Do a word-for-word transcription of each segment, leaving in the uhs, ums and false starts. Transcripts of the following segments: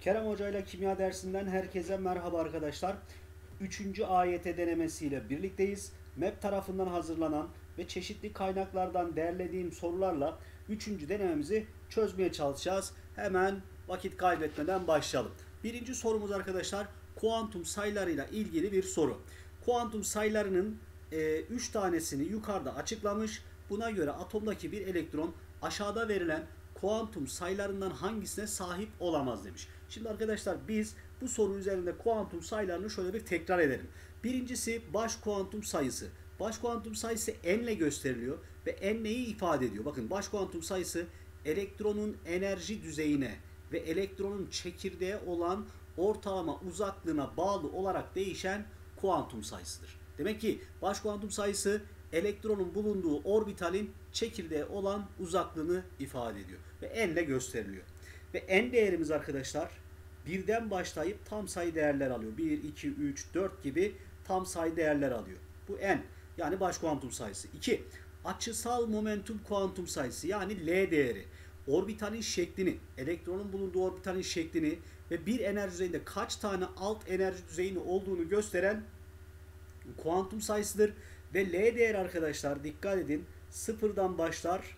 Kerem Hoca ile kimya dersinden herkese merhaba arkadaşlar. Üçüncü A Y T denemesiyle birlikteyiz. M E P tarafından hazırlanan ve çeşitli kaynaklardan derlediğim sorularla üçüncü denememizi çözmeye çalışacağız. Hemen vakit kaybetmeden başlayalım. Birinci sorumuz arkadaşlar kuantum sayılarıyla ilgili bir soru. Kuantum sayılarının üç tanesini yukarıda açıklamış. Buna göre atomdaki bir elektron aşağıda verilen kuantum sayılarından hangisine sahip olamaz demiş. Şimdi arkadaşlar biz bu soru üzerinde kuantum sayılarını şöyle bir tekrar edelim. Birincisi baş kuantum sayısı. Baş kuantum sayısı n ile gösteriliyor ve n neyi ifade ediyor? Bakın baş kuantum sayısı elektronun enerji düzeyine ve elektronun çekirdeğe olan ortalama uzaklığına bağlı olarak değişen kuantum sayısıdır. Demek ki baş kuantum sayısı elektronun bulunduğu orbitalin çekirdeğe olan uzaklığını ifade ediyor. Ve n ile gösteriliyor. Ve n değerimiz arkadaşlar birden başlayıp tam sayı değerler alıyor. bir, iki, üç, dört gibi tam sayı değerler alıyor. Bu n yani baş kuantum sayısı. iki. Açısal momentum kuantum sayısı yani L değeri. Orbitalin şeklini, elektronun bulunduğu orbitalin şeklini ve bir enerji düzeyinde kaç tane alt enerji düzeyini olduğunu gösteren kuantum sayısıdır. Ve L değeri arkadaşlar dikkat edin sıfırdan başlar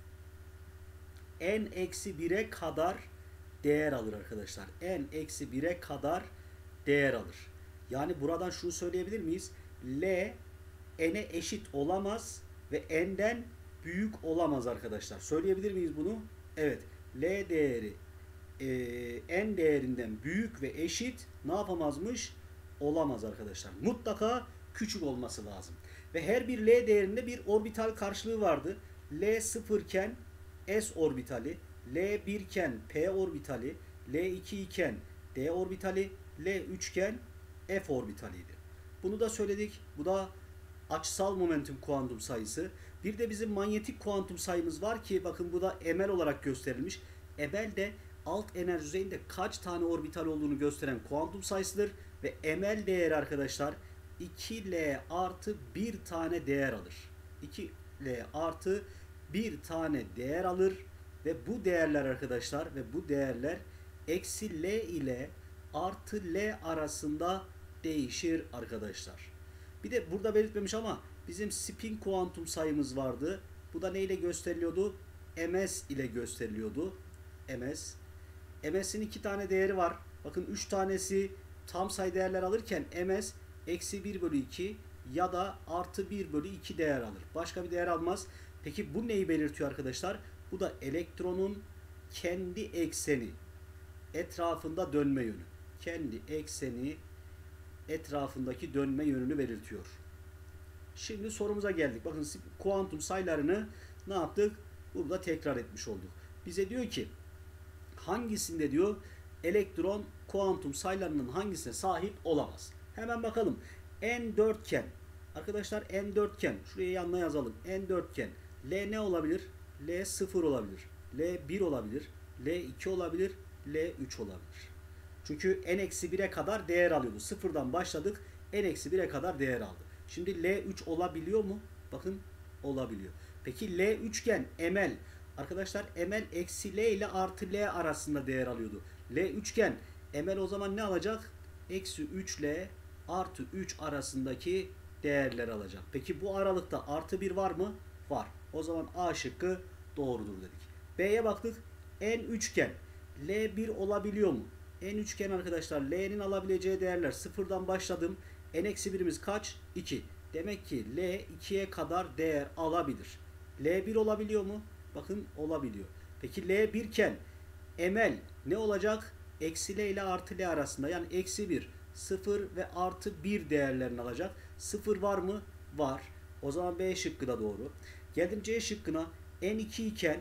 n eksi bire kadar değer alır arkadaşlar. n eksi bire kadar değer alır. Yani buradan şunu söyleyebilir miyiz? L n'e eşit olamaz ve n'den büyük olamaz arkadaşlar. Söyleyebilir miyiz bunu? Evet. L değeri e, n değerinden büyük ve eşit ne yapamazmış? Olamaz arkadaşlar. Mutlaka küçük olması lazım. Ve her bir L değerinde bir orbital karşılığı vardı. L sıfır iken S orbitali, L bir iken P orbitali, L iki iken D orbitali, L üç iken F orbitaliydi. Bunu da söyledik. Bu da açısal momentum kuantum sayısı. Bir de bizim manyetik kuantum sayımız var ki bakın bu da M L olarak gösterilmiş. M L de alt enerji düzeyinde kaç tane orbital olduğunu gösteren kuantum sayısıdır. Ve M L değeri arkadaşlar iki L artı bir tane değer alır. iki L artı bir tane değer alır. Ve bu değerler arkadaşlar ve bu değerler eksi L ile artı L arasında değişir arkadaşlar. Bir de burada belirtmemiş ama bizim spin kuantum sayımız vardı. Bu da neyle gösteriliyordu? M S ile gösteriliyordu. M S. M S'in iki tane değeri var. Bakın üç tanesi tam sayı değerler alırken M S eksi bir bölü iki ya da artı bir bölü iki değer alır. Başka bir değer almaz. Peki bu neyi belirtiyor arkadaşlar? Bu da elektronun kendi ekseni etrafında dönme yönü. Kendi ekseni etrafındaki dönme yönünü belirtiyor. Şimdi sorumuza geldik. Bakın kuantum sayılarını ne yaptık? Burada tekrar etmiş olduk. Bize diyor ki hangisinde diyor elektron kuantum sayılarının hangisine sahip olamaz? Hemen bakalım. N dört iken arkadaşlar N dört iken şuraya yanına yazalım. N dört iken L ne olabilir? L sıfır olabilir. L bir olabilir. L iki olabilir. L üç olabilir. Çünkü n eksi bire kadar değer alıyordu. Sıfırdan başladık. n eksi bire kadar değer aldı. Şimdi L üç olabiliyor mu? Bakın olabiliyor. Peki L üç iken M L arkadaşlar M L eksi L ile artı L arasında değer alıyordu. L üç iken M L o zaman ne alacak? Eksi üç L artı üç arasındaki değerler alacak. Peki bu aralıkta artı bir var mı? Var. O zaman A şıkkı doğrudur dedik. B'ye baktık. N üç iken L bir olabiliyor mu? N üç iken arkadaşlar L'nin alabileceği değerler sıfırdan başladım. N eksi birimiz kaç? iki. Demek ki L ikiye kadar değer alabilir. L bir olabiliyor mu? Bakın olabiliyor. Peki L bir iken M L ne olacak? Eksi L ile artı L arasında yani eksi bir, sıfır ve artı bir değerlerini alacak. sıfır var mı? Var. O zaman B şıkkı da doğru. Geldim C şıkkına. N iki iken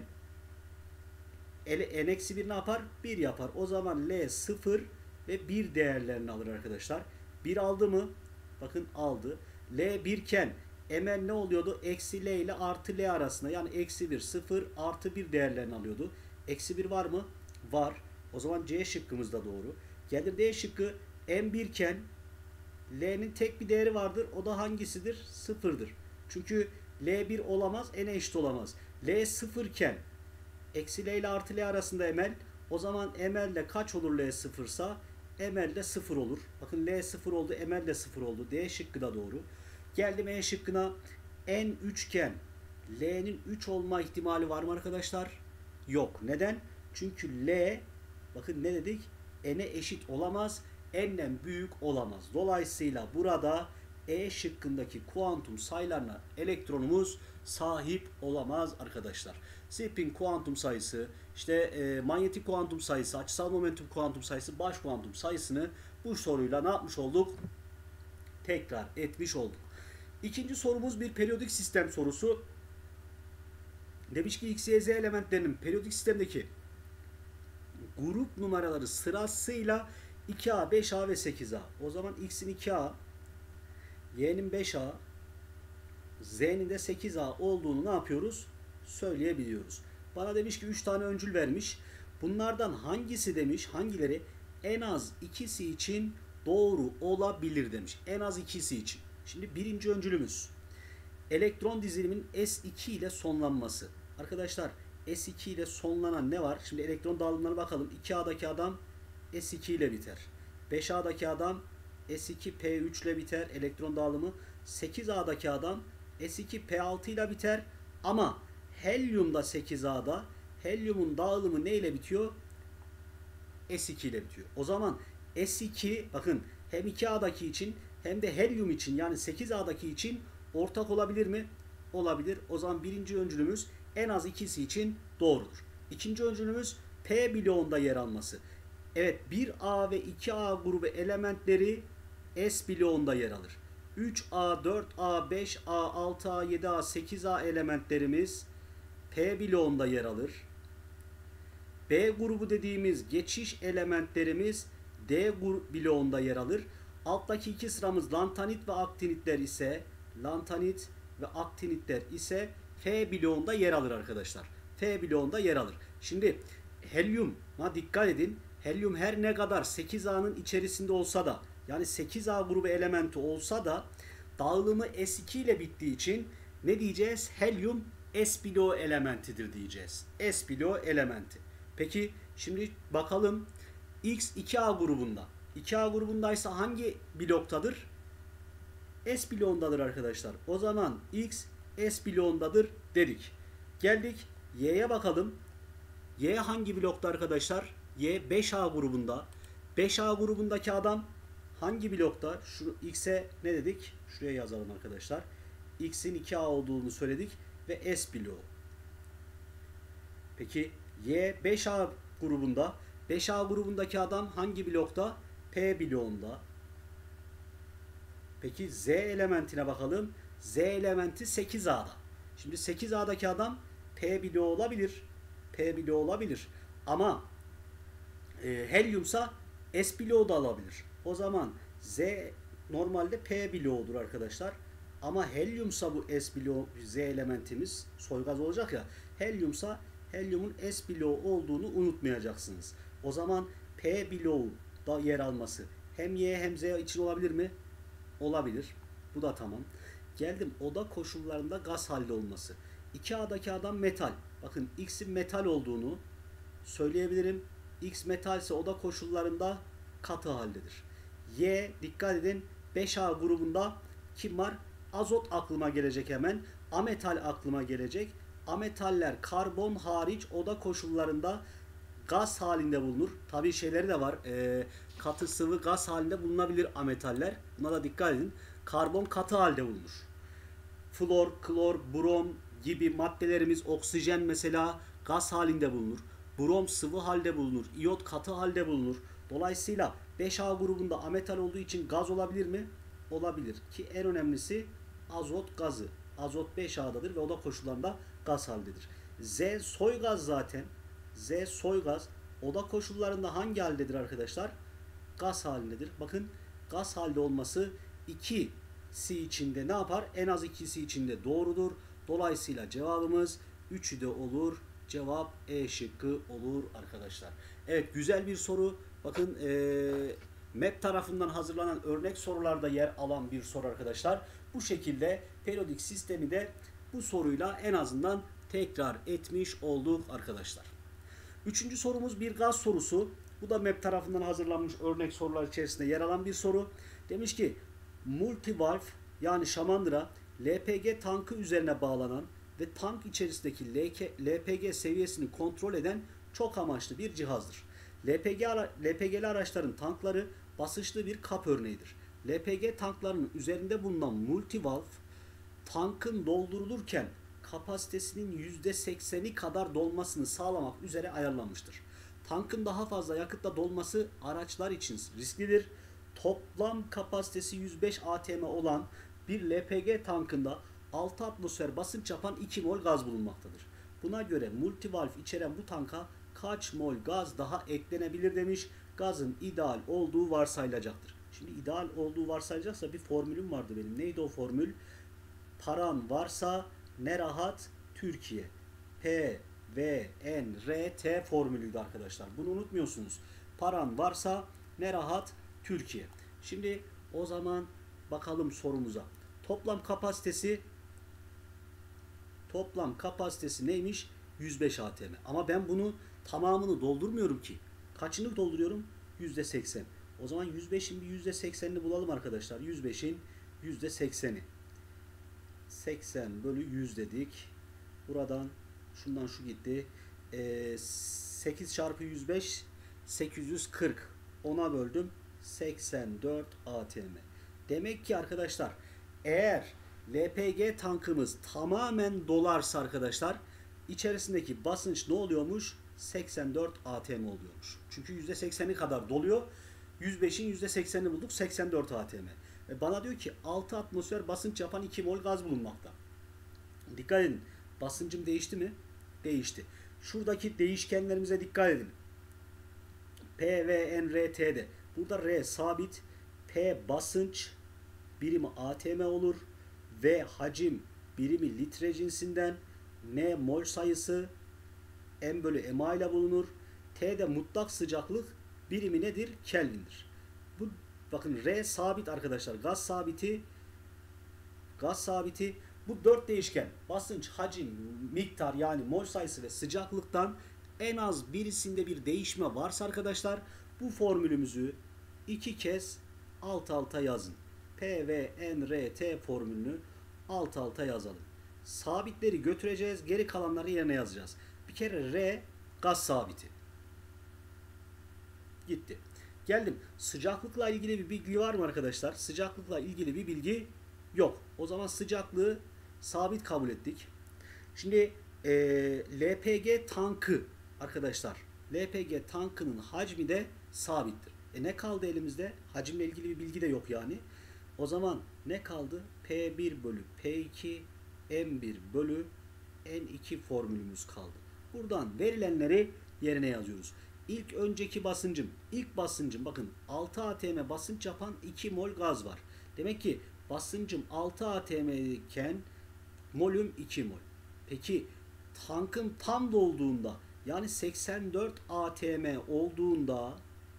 N eksi bir ne yapar? bir yapar. O zaman L sıfır ve bir değerlerini alır arkadaşlar. bir aldı mı? Bakın aldı. L bir iken M L ne oluyordu? Eksi L ile artı L arasında. Yani eksi bir, sıfır, artı bir değerlerini alıyordu. Eksi bir var mı? Var. O zaman C şıkkımız da doğru. Geldim D şıkkı. M bir iken L'nin tek bir değeri vardır. O da hangisidir? sıfırdır. Çünkü L bir olamaz. N'e eşit olamaz. L sıfır iken eksi L ile artı L arasında M L. O zaman Ml de kaç olur L sıfırsa? Ml de sıfır olur. Bakın L sıfır oldu, Ml de sıfır oldu. D şıkkı da doğru. Geldim E şıkkına. N üçgen. L'nin üç olma ihtimali var mı arkadaşlar? Yok. Neden? Çünkü L, bakın ne dedik? N'e eşit olamaz. N'den büyük olamaz. Dolayısıyla burada E şıkkındaki kuantum sayılarına elektronumuz sahip olamaz arkadaşlar. Spin kuantum sayısı, işte e, manyetik kuantum sayısı, açısal momentum kuantum sayısı, baş kuantum sayısını bu soruyla ne yapmış olduk? Tekrar etmiş olduk. İkinci sorumuz bir periyodik sistem sorusu. Demiş ki X, Y, Z elementlerinin periyodik sistemdeki grup numaraları sırasıyla iki A, beş A ve sekiz A. O zaman X'in iki A, Y'nin beş A, Z'nin de sekiz A olduğunu ne yapıyoruz? Söyleyebiliyoruz. Bana demiş ki üç tane öncül vermiş. Bunlardan hangisi demiş, hangileri en az ikisi için doğru olabilir demiş. En az ikisi için. Şimdi birinci öncülümüz. Elektron dizilimin S iki ile sonlanması. Arkadaşlar S iki ile sonlanan ne var? Şimdi elektron dağılımlarına bakalım. iki A'daki adam S iki ile biter. beş A'daki adam S iki P üç ile biter elektron dağılımı. sekiz A'daki adam S iki P altı ile biter. Ama helyumda sekiz A'da helyumun dağılımı ne ile bitiyor? S iki ile bitiyor. O zaman S iki bakın hem iki A'daki için hem de helyum için yani sekiz A'daki için ortak olabilir mi? Olabilir. O zaman birinci öncülümüz en az ikisi için doğrudur. İkinci öncülümüz P bloğunda yer alması. Evet, bir A ve iki A grubu elementleri S bloğunda yer alır. üç A, dört A, beş A, altı A, yedi A, sekiz A elementlerimiz P bloğunda yer alır. B grubu dediğimiz geçiş elementlerimiz D bloğunda yer alır. Alttaki iki sıramız lantanit ve aktinitler ise lantanit ve aktinitler ise F bloğunda yer alır arkadaşlar. F bloğunda yer alır. Şimdi helyuma dikkat edin. Helyum her ne kadar sekiz A'nın içerisinde olsa da yani sekiz A grubu elementi olsa da dağılımı S iki ile bittiği için ne diyeceğiz? Helyum S bloğu elementidir diyeceğiz. S bloğu elementi. Peki şimdi bakalım X iki A grubunda. iki A grubundaysa hangi bloktadır? S bloğundadır arkadaşlar. O zaman X S bloğundadır dedik. Geldik Y'ye bakalım. Y hangi blokta arkadaşlar? Y beş A grubunda. beş A grubundaki adam hangi blokta? Şu X'e ne dedik? Şuraya yazalım arkadaşlar. X'in iki A olduğunu söyledik ve S bloğu. Peki Y beş A grubunda. beş A grubundaki adam hangi blokta? P bloğunda. Peki Z elementine bakalım. Z elementi sekiz A'da. Şimdi sekiz A'daki adam P bloğu olabilir. P bloğu olabilir. Ama e, helyumsa S bloğu da alabilir. O zaman Z normalde P bloğudur arkadaşlar. Ama helyumsa bu S bloğu Z elementimiz soygaz olacak ya. Helyumsa helyumun S bloğu olduğunu unutmayacaksınız. O zaman P bloğu da yer alması hem Y hem Z için olabilir mi? Olabilir. Bu da tamam. Geldim oda koşullarında gaz halde olması. iki A'daki adam metal. Bakın X'in metal olduğunu söyleyebilirim. X metalse oda koşullarında katı haldedir. Y dikkat edin beş A grubunda kim var? Azot aklıma gelecek hemen. Ametal aklıma gelecek. Ametaller karbon hariç oda koşullarında gaz halinde bulunur. Tabii şeyleri de var. E, katı sıvı gaz halinde bulunabilir ametaller. Buna da dikkat edin. Karbon katı halde bulunur. Flor, klor, brom gibi maddelerimiz oksijen mesela gaz halinde bulunur. Brom sıvı halde bulunur. İyot katı halde bulunur. Dolayısıyla beş A grubunda ametal olduğu için gaz olabilir mi? Olabilir. Ki en önemlisi azot gazı. Azot beş A'dadır ve oda koşullarında gaz haldedir. Z soy gaz zaten. Z soy gaz oda koşullarında hangi haldedir arkadaşlar? Gaz halindedir. Bakın gaz halde olması ikisi içinde ne yapar? En az ikisi içinde doğrudur. Dolayısıyla cevabımız üçü de olur. Cevap E şıkkı olur arkadaşlar. Evet, güzel bir soru. Bakın ee, M E P tarafından hazırlanan örnek sorularda yer alan bir soru arkadaşlar. Bu şekilde periyodik sistemi de bu soruyla en azından tekrar etmiş olduk arkadaşlar. Üçüncü sorumuz bir gaz sorusu. Bu da M E P tarafından hazırlanmış örnek sorular içerisinde yer alan bir soru. Demiş ki multivalve yani şamandıra L P G tankı üzerine bağlanan ve tank içerisindeki L P G seviyesini kontrol eden çok amaçlı bir cihazdır. L P G ara, L P G'li araçların tankları basınçlı bir kap örneğidir. L P G tanklarının üzerinde bulunan multivalve tankın doldurulurken kapasitesinin yüzde sekseni kadar dolmasını sağlamak üzere ayarlanmıştır. Tankın daha fazla yakıtla dolması araçlar için risklidir. Toplam kapasitesi yüz beş A T M olan bir L P G tankında altı atmosfer basınç yapan iki mol gaz bulunmaktadır. Buna göre multivalve içeren bu tanka kaç mol gaz daha eklenebilir demiş. Gazın ideal olduğu varsayılacaktır. Şimdi ideal olduğu varsayılacaksa bir formülüm vardı benim. Neydi o formül? Paran varsa ne rahat Türkiye. P, V, N, R, T formülüydü arkadaşlar. Bunu unutmuyorsunuz. Paran varsa ne rahat Türkiye. Şimdi o zaman bakalım sorumuza. Toplam kapasitesi toplam kapasitesi neymiş? yüz beş A T M. Ama ben bunu tamamını doldurmuyorum ki. Kaçını dolduruyorum? yüzde seksen. O zaman yüz beşin bir yüzde seksenini bulalım arkadaşlar. yüz beşin yüzde sekseni. seksen bölü yüz dedik. Buradan şundan şu gitti. Ee, sekiz çarpı yüz beş sekiz yüz kırk. ona böldüm. seksen dört A T M. Demek ki arkadaşlar eğer L P G tankımız tamamen dolarsa arkadaşlar içerisindeki basınç ne oluyormuş? seksen dört A T M oluyormuş. Çünkü yüzde sekseni kadar doluyor. yüz beşin yüzde seksenini bulduk. seksen dört A T M. Ve bana diyor ki altı atmosfer basınç yapan iki mol gaz bulunmakta. Dikkat edin. Basıncım değişti mi? Değişti. Şuradaki değişkenlerimize dikkat edin. P, V, N, R, T'de. Burada R sabit. P basınç birimi A T M olur. V hacim birimi litre cinsinden. N mol sayısı M bölü M A ile bulunur. T'de mutlak sıcaklık birimi nedir? Kelvindir. Bu bakın R sabit arkadaşlar. Gaz sabiti gaz sabiti bu dört değişken basınç, hacim, miktar yani mol sayısı ve sıcaklıktan en az birisinde bir değişme varsa arkadaşlar bu formülümüzü iki kez alt alta yazın. P, V, N, R, T formülünü alt alta yazalım. Sabitleri götüreceğiz. Geri kalanları yerine yazacağız. Bir kere R gaz sabiti. Gitti. Geldim. Sıcaklıkla ilgili bir bilgi var mı arkadaşlar? Sıcaklıkla ilgili bir bilgi yok. O zaman sıcaklığı sabit kabul ettik. Şimdi e, L P G tankı arkadaşlar. L P G tankının hacmi de sabittir. E ne kaldı elimizde? Hacimle ilgili bir bilgi de yok yani. O zaman ne kaldı? P bir bölü P iki M bir bölü N iki formülümüz kaldı. Buradan verilenleri yerine yazıyoruz. İlk önceki basıncım, ilk basıncım bakın altı A T M basınç yapan iki mol gaz var. Demek ki basıncım altı A T M iken molüm iki mol. Peki tankın tam dolduğunda yani seksen dört A T M olduğunda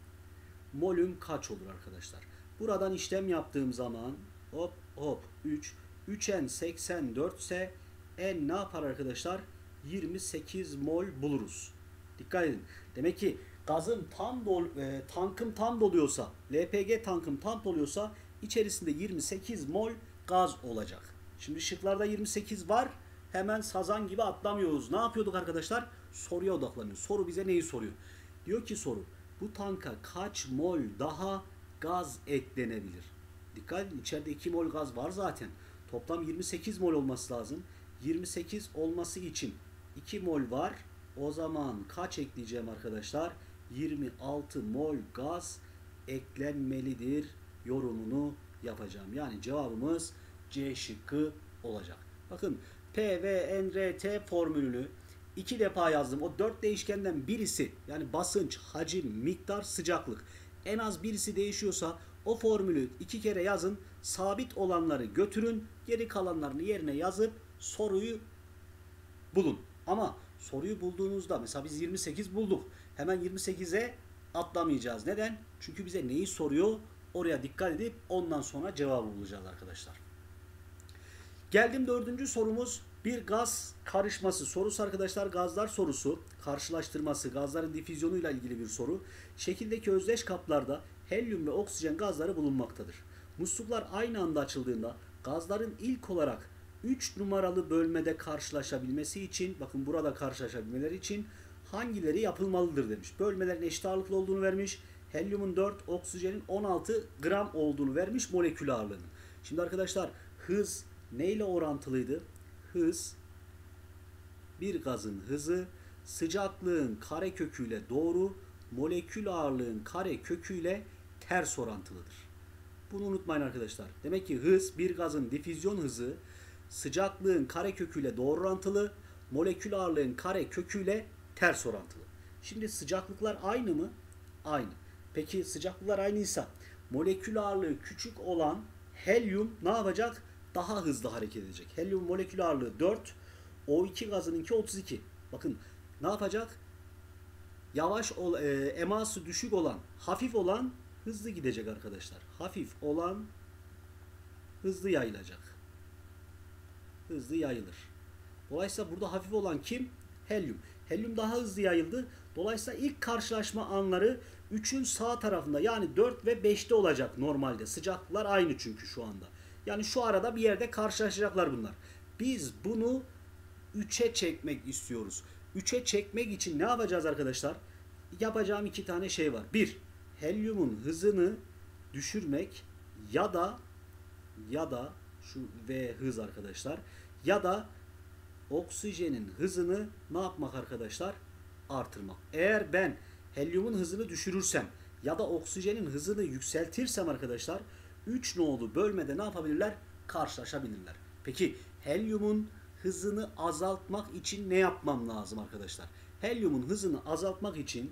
molüm kaç olur arkadaşlar? Buradan işlem yaptığım zaman hop hop üç üç N seksen dört ise N ne yapar arkadaşlar? yirmi sekiz mol buluruz. Dikkat edin. Demek ki gazın tam dol, e, tankım tam doluyorsa, L P G tankım tam doluyorsa içerisinde yirmi sekiz mol gaz olacak. Şimdi şıklarda yirmi sekiz var. Hemen sazan gibi atlamıyoruz. Ne yapıyorduk arkadaşlar? Soruya odaklanıyoruz. Soru bize neyi soruyor? Diyor ki soru, bu tanka kaç mol daha gaz eklenebilir? Dikkat edin, içeride iki mol gaz var zaten. Toplam yirmi sekiz mol olması lazım. yirmi sekiz olması için iki mol var. O zaman kaç ekleyeceğim arkadaşlar? yirmi altı mol gaz eklenmelidir yorumunu yapacağım. Yani cevabımız C şıkkı olacak. Bakın P, V, N, R, T formülünü iki defa yazdım. O dört değişkenden birisi yani basınç, hacim, miktar, sıcaklık en az birisi değişiyorsa o formülü iki kere yazın. Sabit olanları götürün. Geri kalanlarını yerine yazıp soruyu bulun. Ama soruyu bulduğunuzda mesela biz yirmi sekiz bulduk. Hemen yirmi sekize atlamayacağız. Neden? Çünkü bize neyi soruyor? Oraya dikkat edip ondan sonra cevabı bulacağız arkadaşlar. Geldim dördüncü sorumuz. Bir gaz karışması sorusu arkadaşlar, gazlar sorusu, karşılaştırması, gazların difüzyonuyla ilgili bir soru. Şekildeki özdeş kaplarda helyum ve oksijen gazları bulunmaktadır. Musluklar aynı anda açıldığında gazların ilk olarak üç numaralı bölmede karşılaşabilmesi için, bakın burada karşılaşabilmeleri için hangileri yapılmalıdır demiş. Bölmelerin eşit ağırlıklı olduğunu vermiş. Helyumun dört, oksijenin on altı gram olduğunu vermiş molekül ağırlığının. Şimdi arkadaşlar hız neyle orantılıydı? Hız bir gazın hızı sıcaklığın kareköküyle doğru, molekül ağırlığın kareköküyle ters orantılıdır. Bunu unutmayın arkadaşlar. Demek ki hız bir gazın difüzyon hızı sıcaklığın kareköküyle doğru orantılı, molekül ağırlığın kareköküyle ters orantılı. Şimdi sıcaklıklar aynı mı? Aynı. Peki sıcaklıklar aynıysa molekül ağırlığı küçük olan helyum ne yapacak? Daha hızlı hareket edecek. Helyum molekül ağırlığı dört, O iki gazınınki otuz iki. Bakın ne yapacak? Yavaş ol, e, eması düşük olan, hafif olan hızlı gidecek arkadaşlar. Hafif olan hızlı yayılacak. Hızlı yayılır. Dolayısıyla burada hafif olan kim? Helyum. Helyum daha hızlı yayıldı. Dolayısıyla ilk karşılaşma anları üçün sağ tarafında, yani dört ve beşte olacak normalde. Sıcaklıklar aynı çünkü şu anda. Yani şu arada bir yerde karşılaşacaklar bunlar. Biz bunu üçe çekmek istiyoruz. üçe çekmek için ne yapacağız arkadaşlar? Yapacağım iki tane şey var. Bir, helyumun hızını düşürmek ya da ya da şu V hız arkadaşlar, ya da oksijenin hızını ne yapmak arkadaşlar? Artırmak. Eğer ben helyumun hızını düşürürsem ya da oksijenin hızını yükseltirsem arkadaşlar, üç nolu bölmede ne yapabilirler? Karşılaşabilirler. Peki helyumun hızını azaltmak için ne yapmam lazım arkadaşlar? Helyumun hızını azaltmak için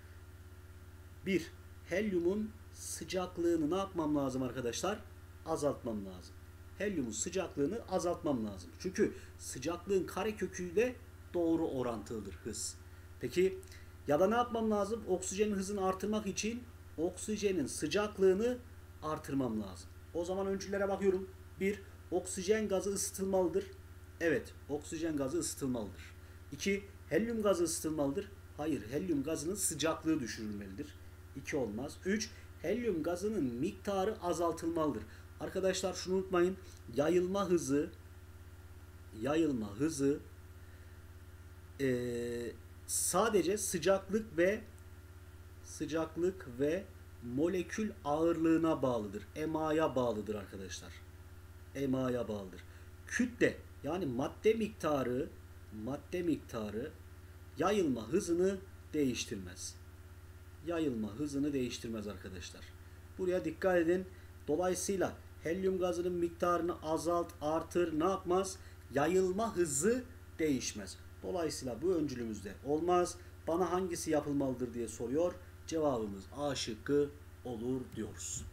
bir, helyumun sıcaklığını ne yapmam lazım arkadaşlar? Azaltmam lazım. Helyumun sıcaklığını azaltmam lazım. Çünkü sıcaklığın kareköküyle doğru orantılıdır hız. Peki ya da ne yapmam lazım? Oksijenin hızını artırmak için oksijenin sıcaklığını artırmam lazım. O zaman öncüllere bakıyorum. bir. Oksijen gazı ısıtılmalıdır. Evet, oksijen gazı ısıtılmalıdır. iki. Helyum gazı ısıtılmalıdır. Hayır, helyum gazının sıcaklığı düşürülmelidir. iki olmaz. üç. Helyum gazının miktarı azaltılmalıdır. Arkadaşlar şunu unutmayın. Yayılma hızı yayılma hızı ee, sadece sıcaklık ve sıcaklık ve molekül ağırlığına bağlıdır. Ema'ya bağlıdır arkadaşlar. Ema'ya bağlıdır. Kütle, yani madde miktarı madde miktarı yayılma hızını değiştirmez. Yayılma hızını değiştirmez arkadaşlar. Buraya dikkat edin. Dolayısıyla helyum gazının miktarını azalt, artır, ne yapmaz? Yayılma hızı değişmez. Dolayısıyla bu öncülümüzde olmaz. Bana hangisi yapılmalıdır diye soruyor. Cevabımız A şıkkı olur diyoruz.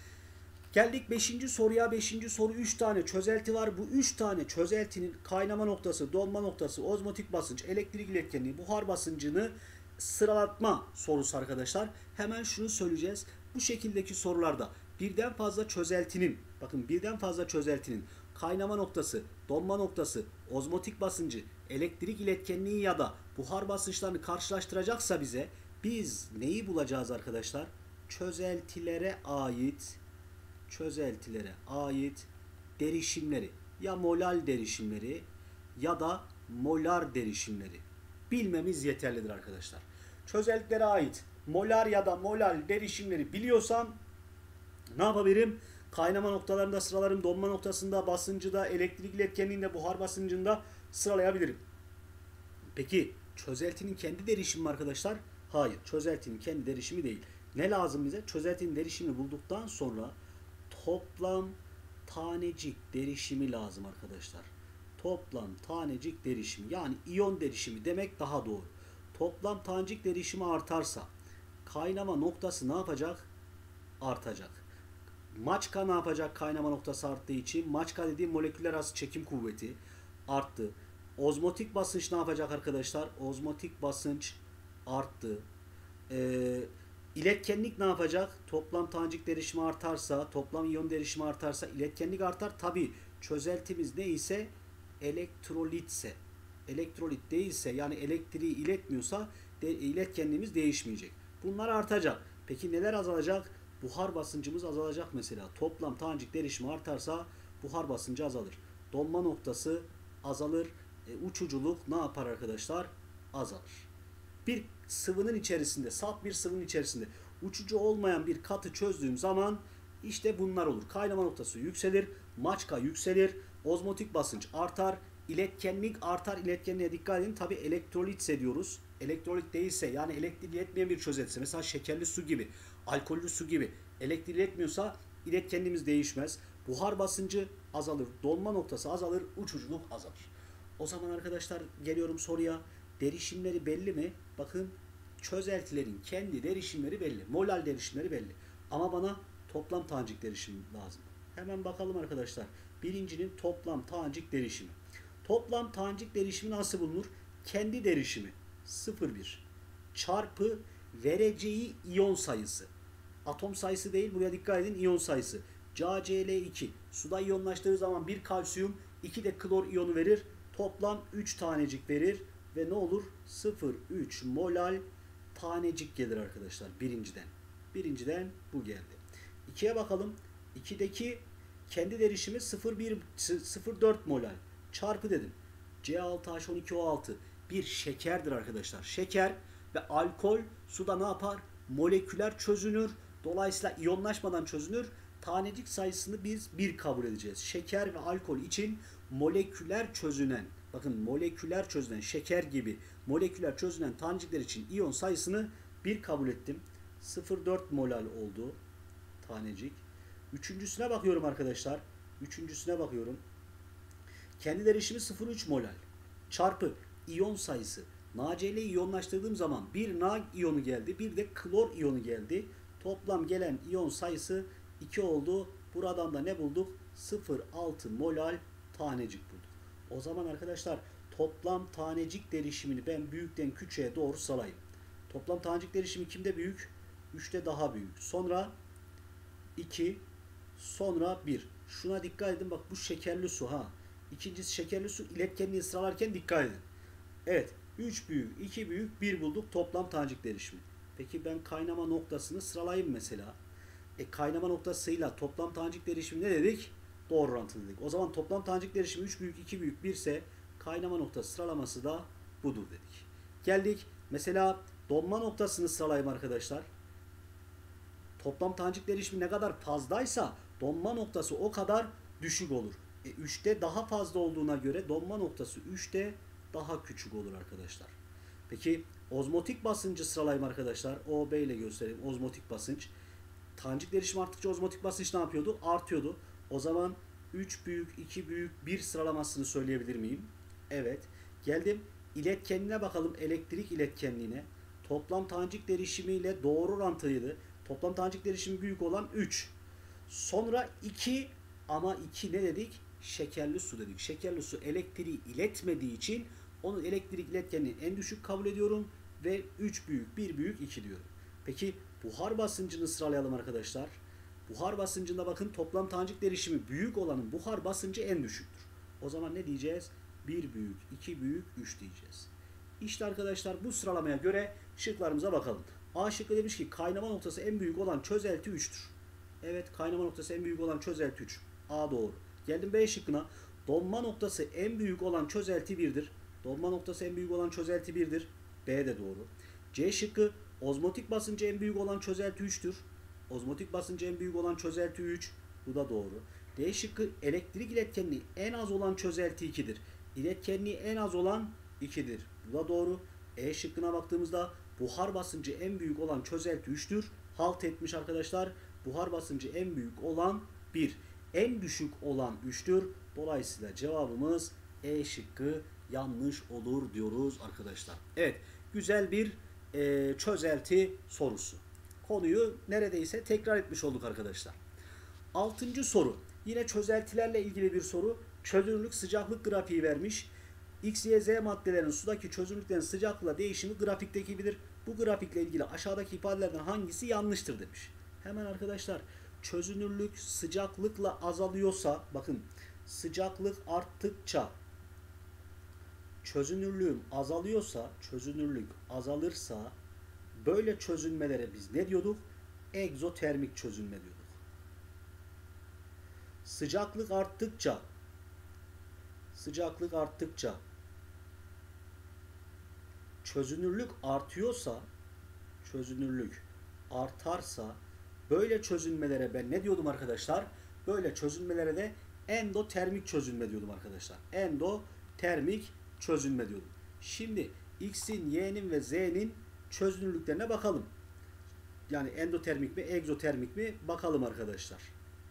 Geldik beşinci soruya. beşinci soru üç tane çözelti var. Bu üç tane çözeltinin kaynama noktası, donma noktası, ozmotik basınç, elektrik iletkenliği, buhar basıncını sıralatma sorusu arkadaşlar. Hemen şunu söyleyeceğiz. Bu şekildeki sorularda birden fazla çözeltinin, bakın birden fazla çözeltinin kaynama noktası, donma noktası, ozmotik basıncı, elektrik iletkenliği ya da buhar basınçlarını karşılaştıracaksa bize, biz neyi bulacağız arkadaşlar? Çözeltilere ait çözeltilere ait derişimleri, ya molal derişimleri ya da molar derişimleri bilmemiz yeterlidir arkadaşlar. Çözeltilere ait molar ya da molal derişimleri biliyorsam ne yapabilirim? Kaynama noktalarında sıralarım, donma noktasında, basıncıda, elektrik iletkenliğinde, buhar basıncında sıralayabilirim. Peki çözeltinin kendi derişimi mi arkadaşlar? Hayır, çözeltinin kendi derişimi değil. Ne lazım bize? Çözeltinin derişimini bulduktan sonra toplam tanecik derişimi lazım arkadaşlar. Toplam tanecik derişimi, yani iyon derişimi demek daha doğru. Toplam tanecik derişimi artarsa kaynama noktası ne yapacak? Artacak. Maçka ne yapacak kaynama noktası arttığı için? Maçka dediğim moleküller arası çekim kuvveti arttı. Ozmotik basınç ne yapacak arkadaşlar? Ozmotik basınç arttı. Ee, iletkenlik ne yapacak? Toplam tanecik derişimi artarsa, toplam iyon derişimi artarsa iletkenlik artar. Tabi çözeltimiz neyse elektrolitse, elektrolit değilse yani elektriği iletmiyorsa de, iletkenliğimiz değişmeyecek. Bunlar artacak. Peki neler azalacak? Buhar basıncımız azalacak mesela. Toplam tanecik derişimi artarsa buhar basıncı azalır. Donma noktası azalır. E, uçuculuk ne yapar arkadaşlar? Azalır. Bir sıvının içerisinde, saf bir sıvının içerisinde uçucu olmayan bir katı çözdüğüm zaman işte bunlar olur. Kaynama noktası yükselir, maçka yükselir, ozmotik basınç artar, iletkenlik artar. İletkenliğe dikkat edin. Tabi elektrolitse diyoruz. Elektrolit değilse yani elektrik iletmeyen bir çözeltisi. Mesela şekerli su gibi, alkollü su gibi elektrik iletmiyorsa iletkenliğimiz değişmez. Buhar basıncı azalır, donma noktası azalır, uçuculuk azalır. O zaman arkadaşlar geliyorum soruya. Derişimleri belli mi? Bakın çözeltilerin kendi derişimleri belli. Molal derişimleri belli. Ama bana toplam tanecik derişimi lazım. Hemen bakalım arkadaşlar. Birincinin toplam tanecik derişimi. Toplam tanecik derişimi nasıl bulunur? Kendi derişimi sıfır virgül bir çarpı vereceği iyon sayısı. Atom sayısı değil, buraya dikkat edin, iyon sayısı. C C L iki. Suda iyonlaştığı zaman bir kalsiyum, iki de klor iyonu verir. Toplam üç tanecik verir ve ne olur? sıfır virgül üç molal tanecik gelir arkadaşlar birinciden. Birinciden bu geldi. ikiye bakalım. ikideki kendi derişimi sıfır virgül bir sıfır virgül dört molal. Çarpı dedim. C altı H on iki O altı bir şekerdir arkadaşlar. Şeker ve alkol suda ne yapar? Moleküler çözünür. Dolayısıyla iyonlaşmadan çözünür. Tanecik sayısını biz bir kabul edeceğiz. Şeker ve alkol için moleküler çözünen, bakın moleküler çözünen şeker gibi moleküler çözünen tanecikler için iyon sayısını bir kabul ettim. sıfır virgül dört molal oldu tanecik. Üçüncüsüne bakıyorum arkadaşlar. Üçüncüsüne bakıyorum. Kendi derişimi sıfır virgül üç molal çarpı iyon sayısı. NaCl'yi iyonlaştırdığım zaman bir Na iyonu geldi, bir de klor iyonu geldi. Toplam gelen iyon sayısı iki oldu. Buradan da ne bulduk? sıfır virgül altı molal tanecik bulduk. O zaman arkadaşlar toplam tanecik derişimini ben büyükten küçüğe doğru salayım. Toplam tanecik derişimi kimde büyük? üçte daha büyük. Sonra iki, sonra bir. Şuna dikkat edin, bak bu şekerli su ha. İkincisi şekerli su, iletkenliği sıralarken dikkat edin. Evet, üç büyük, iki büyük, bir bulduk toplam tanecik derişimi. Peki ben kaynama noktasını sıralayayım mesela. E kaynama noktasıyla toplam tanecik derişimi ne dedik? Doğru orantılı dedik. O zaman toplam tanecik derişimi üç büyük, iki büyük, bir ise kaynama noktası sıralaması da budur dedik. Geldik mesela donma noktasını sıralayayım arkadaşlar. Toplam tanecik derişimi ne kadar fazlaysa donma noktası o kadar düşük olur. E üçte daha fazla olduğuna göre donma noktası üçte daha küçük olur arkadaşlar. Peki ozmotik basıncı sıralayayım arkadaşlar. O B ile göstereyim. Ozmotik basınç. Tanecik derişimi arttıkça ozmotik basınç ne yapıyordu? Artıyordu. O zaman üç büyük, iki büyük, bir sıralamasını söyleyebilir miyim? Evet. Geldim iletkenliğine bakalım. Elektrik iletkenliğine. Toplam tanecik derişimiyle doğru orantılıydı. Toplam tanecik derişimi büyük olan üç. Sonra iki, ama iki ne dedik? Şekerli su dedik. Şekerli su elektriği iletmediği için onun elektrik iletkenliğini en düşük kabul ediyorum ve üç büyük, bir büyük, iki diyorum. Peki buhar basıncını sıralayalım arkadaşlar. Buhar basıncında bakın toplam tanecik derişimi büyük olanın buhar basıncı en düşüktür. O zaman ne diyeceğiz? bir büyük, iki büyük, üç diyeceğiz. İşte arkadaşlar bu sıralamaya göre şıklarımıza bakalım. A şıkkı demiş ki kaynama noktası en büyük olan çözelti üçtür. Evet, kaynama noktası en büyük olan çözelti üç. A doğru. Geldim B şıkkına. Donma noktası en büyük olan çözelti birdir. Donma noktası en büyük olan çözelti birdir. B de doğru. C şıkkı ozmotik basıncı en büyük olan çözelti üçtür. Ozmotik basıncı en büyük olan çözelti üç. Bu da doğru. D şıkkı elektrik iletkenliği en az olan çözelti ikidir. İletkenliği en az olan ikidir. Bu da doğru. E şıkkına baktığımızda buhar basıncı en büyük olan çözelti üçtür. Halt etmiş arkadaşlar. Buhar basıncı en büyük olan bir. En düşük olan üçtür. Dolayısıyla cevabımız E şıkkı yanlış olur diyoruz arkadaşlar. Evet, güzel bir e, çözelti sorusu. Konuyu neredeyse tekrar etmiş olduk arkadaşlar. Altıncı soru. Yine çözeltilerle ilgili bir soru. Çözünürlük sıcaklık grafiği vermiş. X, Y, Z maddelerin sudaki çözünürlüklerin sıcaklıkla değişimi grafikteki gibidir. Bu grafikle ilgili aşağıdaki ifadelerden hangisi yanlıştır demiş. Hemen arkadaşlar çözünürlük sıcaklıkla azalıyorsa bakın sıcaklık arttıkça çözünürlüğüm azalıyorsa, çözünürlük azalırsa böyle çözünmelere biz ne diyorduk? Egzotermik çözünme diyorduk. Sıcaklık arttıkça sıcaklık arttıkça çözünürlük artıyorsa, çözünürlük artarsa böyle çözünmelere ben ne diyordum arkadaşlar? Böyle çözünmelere de endotermik çözünme diyordum arkadaşlar. Endotermik çözünme diyordum. Şimdi X'in, Y'nin ve Z'nin çözünürlüklerine bakalım. Yani endotermik mi, egzotermik mi bakalım arkadaşlar.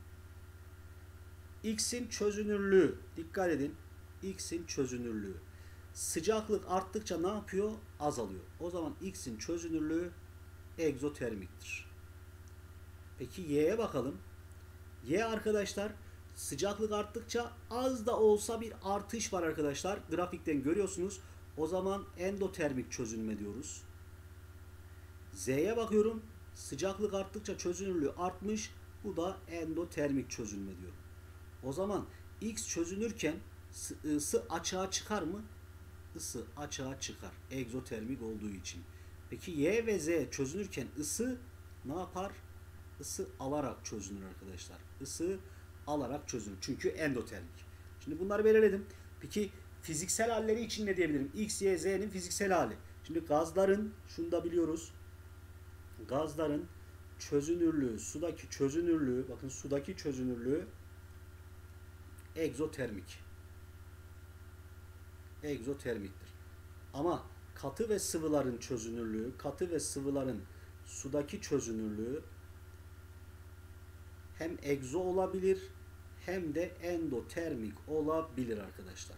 X'in çözünürlüğü, dikkat edin. X'in çözünürlüğü. Sıcaklık arttıkça ne yapıyor? Azalıyor. O zaman X'in çözünürlüğü egzotermiktir. Peki Y'ye bakalım. Y arkadaşlar sıcaklık arttıkça az da olsa bir artış var arkadaşlar. Grafikten görüyorsunuz. O zaman endotermik çözünme diyoruz. Z'ye bakıyorum. Sıcaklık arttıkça çözünürlüğü artmış. Bu da endotermik çözünme diyorum. O zaman X çözünürken ısı açığa çıkar mı? Isı açığa çıkar. Egzotermik olduğu için. Peki Y ve Z çözünürken ısı ne yapar? Isı alarak çözünür arkadaşlar. Isı alarak çözünür. Çünkü endotermik. Şimdi bunları belirledim. Peki fiziksel halleri için ne diyebilirim? X, Y, Z'nin fiziksel hali. Şimdi gazların, şunu da biliyoruz. Gazların çözünürlüğü, sudaki çözünürlüğü, bakın sudaki çözünürlüğü egzotermik. Egzotermiktir. Ama katı ve sıvıların çözünürlüğü, katı ve sıvıların sudaki çözünürlüğü hem egzo olabilir hem de endotermik olabilir arkadaşlar.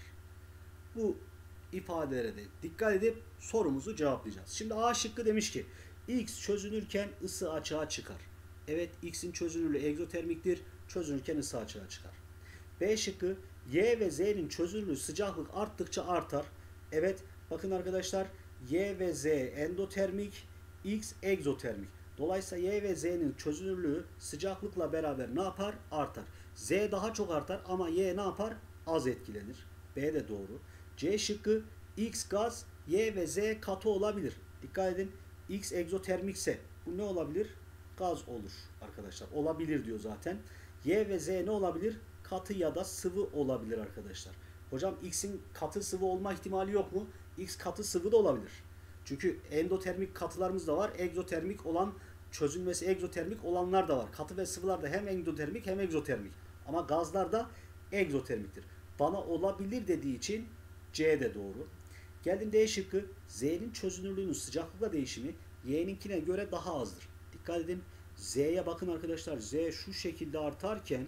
Bu ifadelere de dikkat edip sorumuzu cevaplayacağız. Şimdi A şıkkı demiş ki X çözünürken ısı açığa çıkar. Evet, X'in çözünürlüğü egzotermiktir. Çözünürken ısı açığa çıkar. B şıkkı Y ve Z'nin çözünürlüğü sıcaklık arttıkça artar. Evet, bakın arkadaşlar Y ve Z endotermik, X egzotermik. Dolayısıyla Y ve Z'nin çözünürlüğü sıcaklıkla beraber ne yapar? Artar. Z daha çok artar ama Y ne yapar? Az etkilenir. B de doğru. C şıkkı X gaz, Y ve Z katı olabilir. Dikkat edin. X egzotermikse bu ne olabilir? Gaz olur arkadaşlar. Olabilir diyor zaten. Y ve Z ne olabilir? Katı ya da sıvı olabilir arkadaşlar. Hocam X'in katı sıvı olma ihtimali yok mu? X katı sıvı da olabilir. Çünkü endotermik katılarımız da var. Egzotermik olan, çözünmesi egzotermik olanlar da var. Katı ve sıvılar da hem endotermik hem egzotermik. Ama gazlar da egzotermiktir. Bana olabilir dediği için C de doğru. Geldim D şıkkı. Z'nin çözünürlüğünün sıcaklıkla değişimi Y'ninkine göre daha azdır. Dikkat edin. Z'ye bakın arkadaşlar. Z şu şekilde artarken,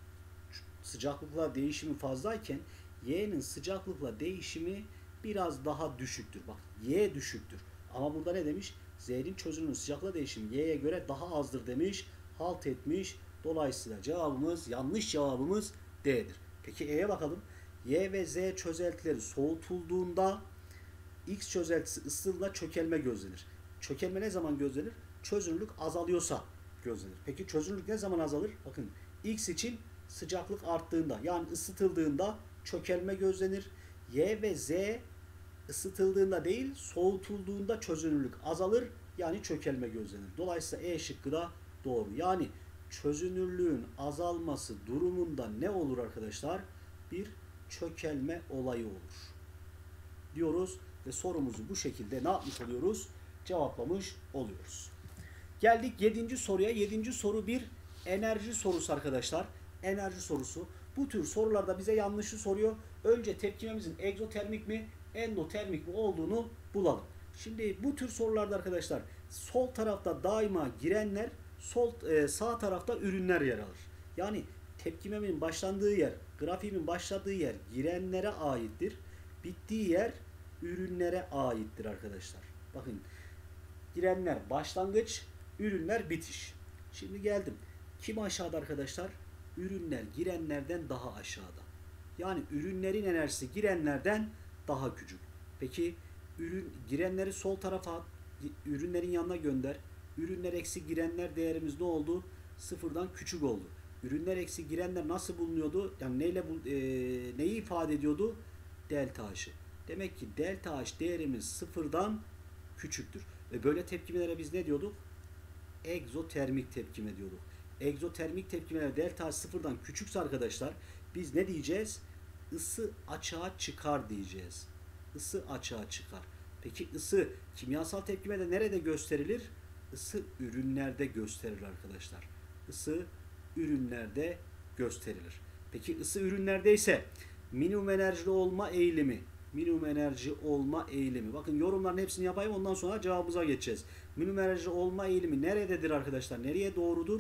sıcaklıkla değişimi fazlayken Y'nin sıcaklıkla değişimi biraz daha düşüktür. Bak Y düşüktür. Ama burada ne demiş? Z'nin çözünürlüğünün sıcaklıkla değişimi Y'ye göre daha azdır demiş. Halt etmiş. Dolayısıyla cevabımız, yanlış cevabımız D'dir. Peki E'ye bakalım. Y ve Z çözeltileri soğutulduğunda X çözeltisi ısıtılığında çökelme gözlenir. Çökelme ne zaman gözlenir? Çözünürlük azalıyorsa gözlenir. Peki çözünürlük ne zaman azalır? Bakın X için sıcaklık arttığında, yani ısıtıldığında çökelme gözlenir. Y ve Z ısıtıldığında değil, soğutulduğunda çözünürlük azalır, yani çökelme gözlenir. Dolayısıyla E şıkkı da doğru. Yani çözünürlüğün azalması durumunda ne olur arkadaşlar? Bir çökelme olayı olur diyoruz ve sorumuzu bu şekilde ne yapmış oluyoruz? Cevaplamış oluyoruz. Geldik yedinci soruya. yedinci soru bir enerji sorusu arkadaşlar. Enerji sorusu. Bu tür sorularda bize yanlışı soruyor. Önce tepkimemizin egzotermik mi, endotermik mi olduğunu bulalım. Şimdi bu tür sorularda arkadaşlar sol tarafta daima girenler, sol e, sağ tarafta ürünler yer alır. Yani tepkimemin başlandığı yer, grafiğimin başladığı yer girenlere aittir. Bittiği yer ürünlere aittir arkadaşlar. Bakın, girenler başlangıç, ürünler bitiş. Şimdi geldim. Kim aşağıda arkadaşlar? Ürünler girenlerden daha aşağıda. Yani ürünlerin enerjisi girenlerden daha küçük. Peki ürün girenleri sol tarafa, ürünlerin yanına gönder. Ürünler eksi girenler değerimiz ne oldu? Sıfırdan küçük oldu. Ürünler eksi girenler nasıl bulunuyordu? Yani neyle e, neyi ifade ediyordu? Delta H'ı. Demek ki delta H değerimiz sıfırdan küçüktür. Ve böyle tepkimelere biz ne diyorduk? Egzotermik tepkime diyorduk. Egzotermik tepkimeler delta H sıfırdan küçükse arkadaşlar biz ne diyeceğiz? Isı açığa çıkar diyeceğiz. Isı açığa çıkar. Peki ısı kimyasal tepkimede nerede gösterilir? Isı ürünlerde gösterilir arkadaşlar. Isı ürünlerde gösterilir. Peki ısı ürünlerdeyse minimum enerjili olma eğilimi, minimum enerji olma eğilimi. Bakın yorumların hepsini yapayım, ondan sonra cevabımıza geçeceğiz. Minimum enerji olma eğilimi nerededir arkadaşlar? Nereye doğrudur?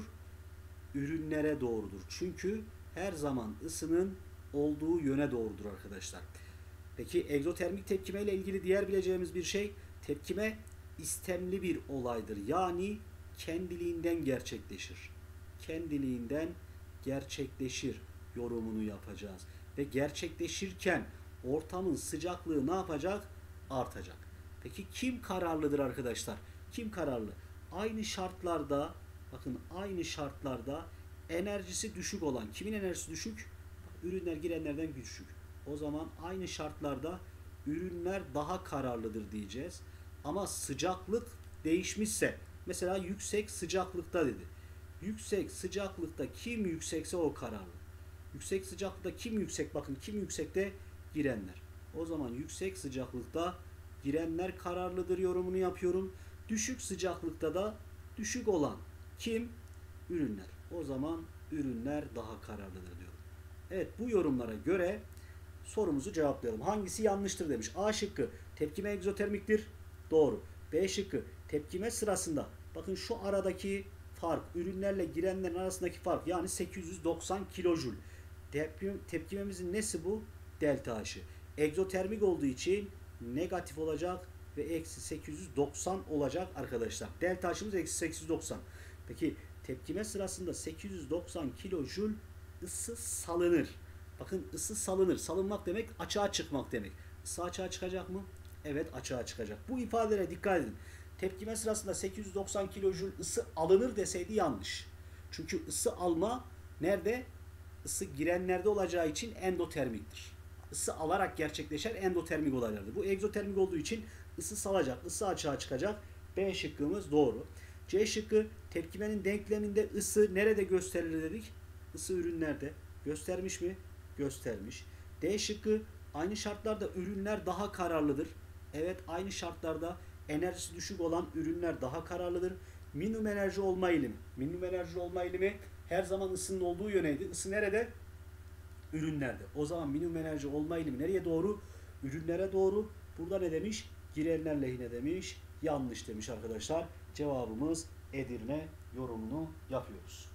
Ürünlere doğrudur. Çünkü her zaman ısının olduğu yöne doğrudur arkadaşlar. Peki egzotermik tepkime ile ilgili diğer bileceğimiz bir şey, tepkime istemli bir olaydır. Yani kendiliğinden gerçekleşir. Kendiliğinden gerçekleşir yorumunu yapacağız. Ve gerçekleşirken ortamın sıcaklığı ne yapacak? Artacak. Peki kim kararlıdır arkadaşlar? Kim kararlı? Aynı şartlarda, bakın aynı şartlarda enerjisi düşük olan, kimin enerjisi düşük? Ürünler girenlerden düşük. O zaman aynı şartlarda ürünler daha kararlıdır diyeceğiz. Ama sıcaklık değişmişse, mesela yüksek sıcaklıkta dedi. Yüksek sıcaklıkta kim yüksekse o kararlı. Yüksek sıcaklıkta kim yüksek? Bakın kim yüksekte? Girenler. O zaman yüksek sıcaklıkta girenler kararlıdır yorumunu yapıyorum. Düşük sıcaklıkta da düşük olan kim? Ürünler. O zaman ürünler daha kararlıdır diyorum. Evet, bu yorumlara göre sorumuzu cevaplayalım. Hangisi yanlıştır demiş. A şıkkı tepkime egzotermiktir. Doğru. B şıkkı tepkime sırasında, bakın şu aradaki fark, ürünlerle girenlerin arasındaki fark, yani sekiz yüz doksan kilojül. Tepkim, tepkimemizin nesi bu? Delta H'ı. Egzotermik olduğu için negatif olacak ve eksi sekiz yüz doksan olacak arkadaşlar. Delta H'ımız eksi sekiz yüz doksan. Peki tepkime sırasında sekiz yüz doksan kilojül ısı salınır. Bakın ısı salınır. Salınmak demek açığa çıkmak demek. Isı açığa çıkacak mı? Evet, açığa çıkacak. Bu ifadelere dikkat edin. Tepkime sırasında sekiz yüz doksan kilojül ısı alınır deseydi yanlış. Çünkü ısı alma nerede? Isı girenlerde olacağı için endotermiktir. Isı alarak gerçekleşen endotermik olaylardır. Bu egzotermik olduğu için ısı salacak, ısı açığa çıkacak. B şıkkımız doğru. C şıkkı tepkimenin denkleminde ısı nerede gösterilir dedik? Isı ürünlerde. Göstermiş mi? Göstermiş. D şıkkı aynı şartlarda ürünler daha kararlıdır. Evet, aynı şartlarda enerjisi düşük olan ürünler daha kararlıdır. Minimum enerji olma eğilimi. Minimum enerji olma eğilimi her zaman ısının olduğu yöneydi. Isı nerede? Ürünlerde. O zaman minimum enerji olma eğilimi nereye doğru? Ürünlere doğru. Burada ne demiş? Girenler lehine demiş. Yanlış demiş arkadaşlar. Cevabımız Edirne yorumunu yapıyoruz.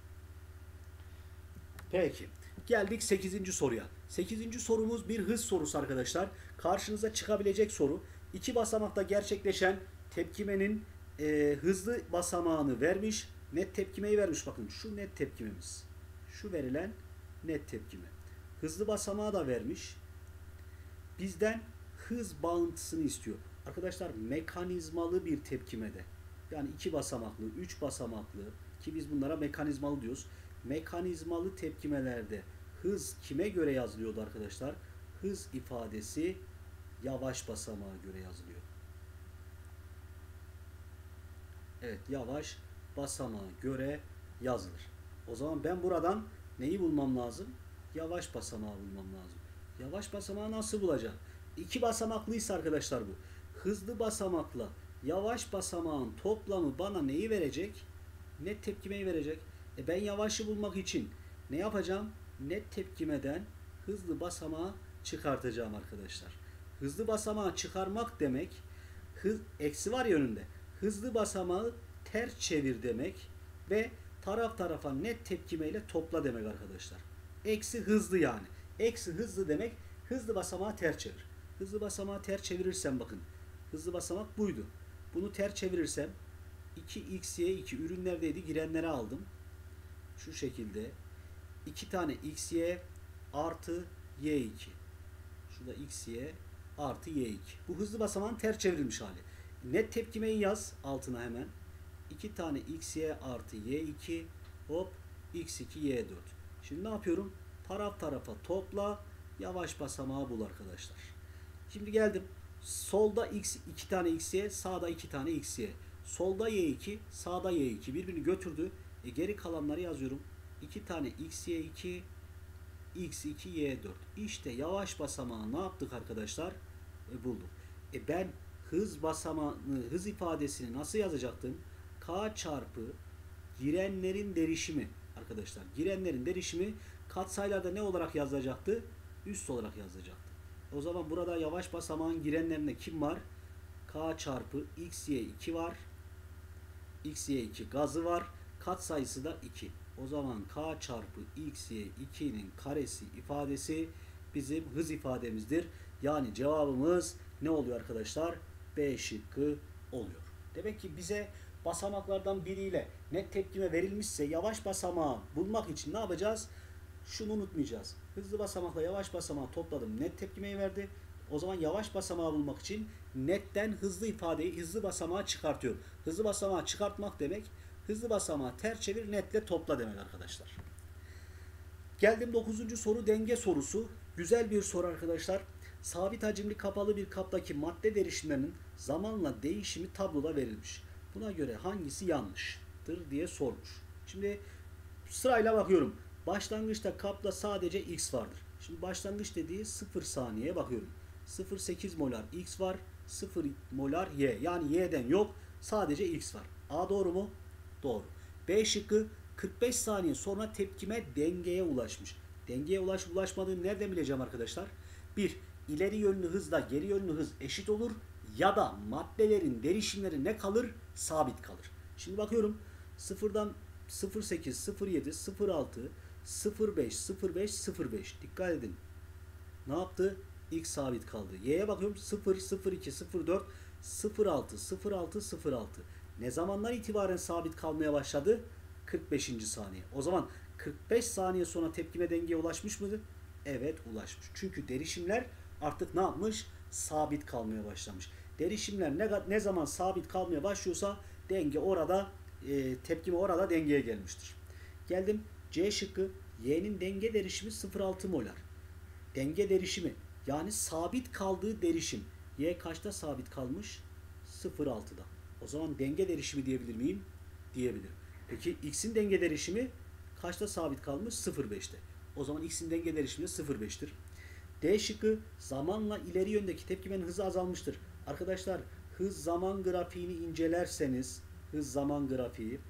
Peki. Geldik sekizinci soruya. sekizinci sorumuz bir hız sorusu arkadaşlar. Karşınıza çıkabilecek soru. İki basamakta gerçekleşen tepkimenin e, hızlı basamağını vermiş. Net tepkimeyi vermiş. Bakın şu net tepkimemiz. Şu verilen net tepkime. Hızlı basamağı da vermiş. Bizden hız bağıntısını istiyor. Arkadaşlar mekanizmalı bir tepkimede, yani iki basamaklı, üç basamaklı, ki biz bunlara mekanizmalı diyoruz. Mekanizmalı tepkimelerde hız kime göre yazılıyordu arkadaşlar? Hız ifadesi yavaş basamağa göre yazılıyor. Evet, yavaş basamağa göre yazılır. O zaman ben buradan neyi bulmam lazım? Yavaş basamağı bulmam lazım. Yavaş basamağı nasıl bulacağım? İki basamaklıysa arkadaşlar bu. Hızlı basamakla yavaş basamağın toplamı bana neyi verecek? Net tepkimeyi verecek. E ben yavaşı bulmak için ne yapacağım? Net tepkimeden hızlı basamağı çıkartacağım arkadaşlar. Hızlı basamağı çıkarmak demek, hız, eksi var ya önünde. Hızlı basamağı ters çevir demek ve taraf tarafa net tepkimeyle topla demek arkadaşlar. Eksi hızlı yani. Eksi hızlı demek hızlı basamağı ters çevir. Hızlı basamağı ters çevirirsem bakın. Hızlı basamak buydu. Bunu ters çevirirsem iki x y iki ürünlerdeydi, girenlere aldım. Şu şekilde iki tane x y artı y iki. Şurada x y artı y iki. Bu hızlı basamağın ters çevrilmiş hali. Net tepkimeyi yaz altına hemen. iki tane x y artı y iki, hop x iki y dört. Şimdi ne yapıyorum? Taraf tarafa topla, yavaş basamağı bul arkadaşlar. Şimdi geldim. Solda x iki tane xy, sağda iki tane xy. Solda y iki, sağda y iki. Birbirini götürdü. E geri kalanları yazıyorum. iki tane xy iki, x iki, y dört. İşte yavaş basamağı ne yaptık arkadaşlar? E, bulduk. E ben hız basamağını, hız ifadesini nasıl yazacaktım? K çarpı girenlerin derişimi arkadaşlar. Girenlerin derişimi katsayılarda ne olarak yazılacaktı? Üst olarak yazılacaktı. O zaman burada yavaş basamağın girenlerinde kim var? K çarpı xy iki var. xy iki gazı var. Katsayısı da iki. O zaman K çarpı xy iki'nin karesi ifadesi bizim hız ifademizdir. Yani cevabımız ne oluyor arkadaşlar? B şıkkı oluyor. Demek ki bize basamaklardan biriyle net tepkime verilmişse yavaş basamağı bulmak için ne yapacağız? Şunu unutmayacağız. Hızlı basamakla yavaş basamağı topladım. Net tepkimeyi verdi. O zaman yavaş basamağı bulmak için netten hızlı ifadeyi hızlı basamağa çıkartıyorum. Hızlı basamağı çıkartmak demek hızlı basamağı ters çevir netle topla demek arkadaşlar. Geldim dokuzuncu soru, denge sorusu. Güzel bir soru arkadaşlar. Sabit hacimli kapalı bir kaptaki madde derişimlerinin zamanla değişimi tabloda verilmiş. Buna göre hangisi yanlıştır diye sormuş. Şimdi sırayla bakıyorum. Başlangıçta kapta sadece x vardır. Şimdi başlangıç dediği sıfır saniyeye bakıyorum. sıfır virgül sekiz molar x var. sıfır molar y. Yani y'den yok. Sadece x var. A doğru mu? Doğru. B şıkkı kırk beş saniye sonra tepkime dengeye ulaşmış. Dengeye ulaşıp ulaşmadığını nereden bileceğim arkadaşlar? bir. İleri yönlü hızla geri yönlü hız eşit olur. Ya da maddelerin derişimleri ne kalır? Sabit kalır. Şimdi bakıyorum. Sıfırdan sıfır virgül sekiz, sıfır virgül yedi, sıfır virgül altı, sıfır virgül beş, sıfır virgül beş, sıfır virgül beş. Dikkat edin. Ne yaptı? X sabit kaldı. Y'ye bakıyorum. sıfır, sıfır iki, sıfır dört, sıfır altı, sıfır altı, sıfır altı. Ne zamandan itibaren sabit kalmaya başladı? kırk beşinci saniye. O zaman kırk beş saniye sonra tepkime dengeye ulaşmış mıydı? Evet, ulaşmış. Çünkü derişimler artık ne yapmış? Sabit kalmaya başlamış. Derişimler ne, ne zaman sabit kalmaya başlıyorsa denge orada, e, tepkime orada dengeye gelmiştir. Geldim C şıkkı. Y'nin denge derişimi sıfır virgül altı molar. Denge derişimi yani sabit kaldığı derişim. Y kaçta sabit kalmış? sıfır virgül altıda. O zaman denge derişimi diyebilir miyim? Diyebilirim. Peki X'in denge derişimi kaçta sabit kalmış? sıfır virgül beşte. O zaman X'in denge derişimi sıfır virgül beştir. D şıkkı zamanla ileri yöndeki tepkimenin hızı azalmıştır. Arkadaşlar hız zaman grafiğini incelerseniz hız zaman grafiği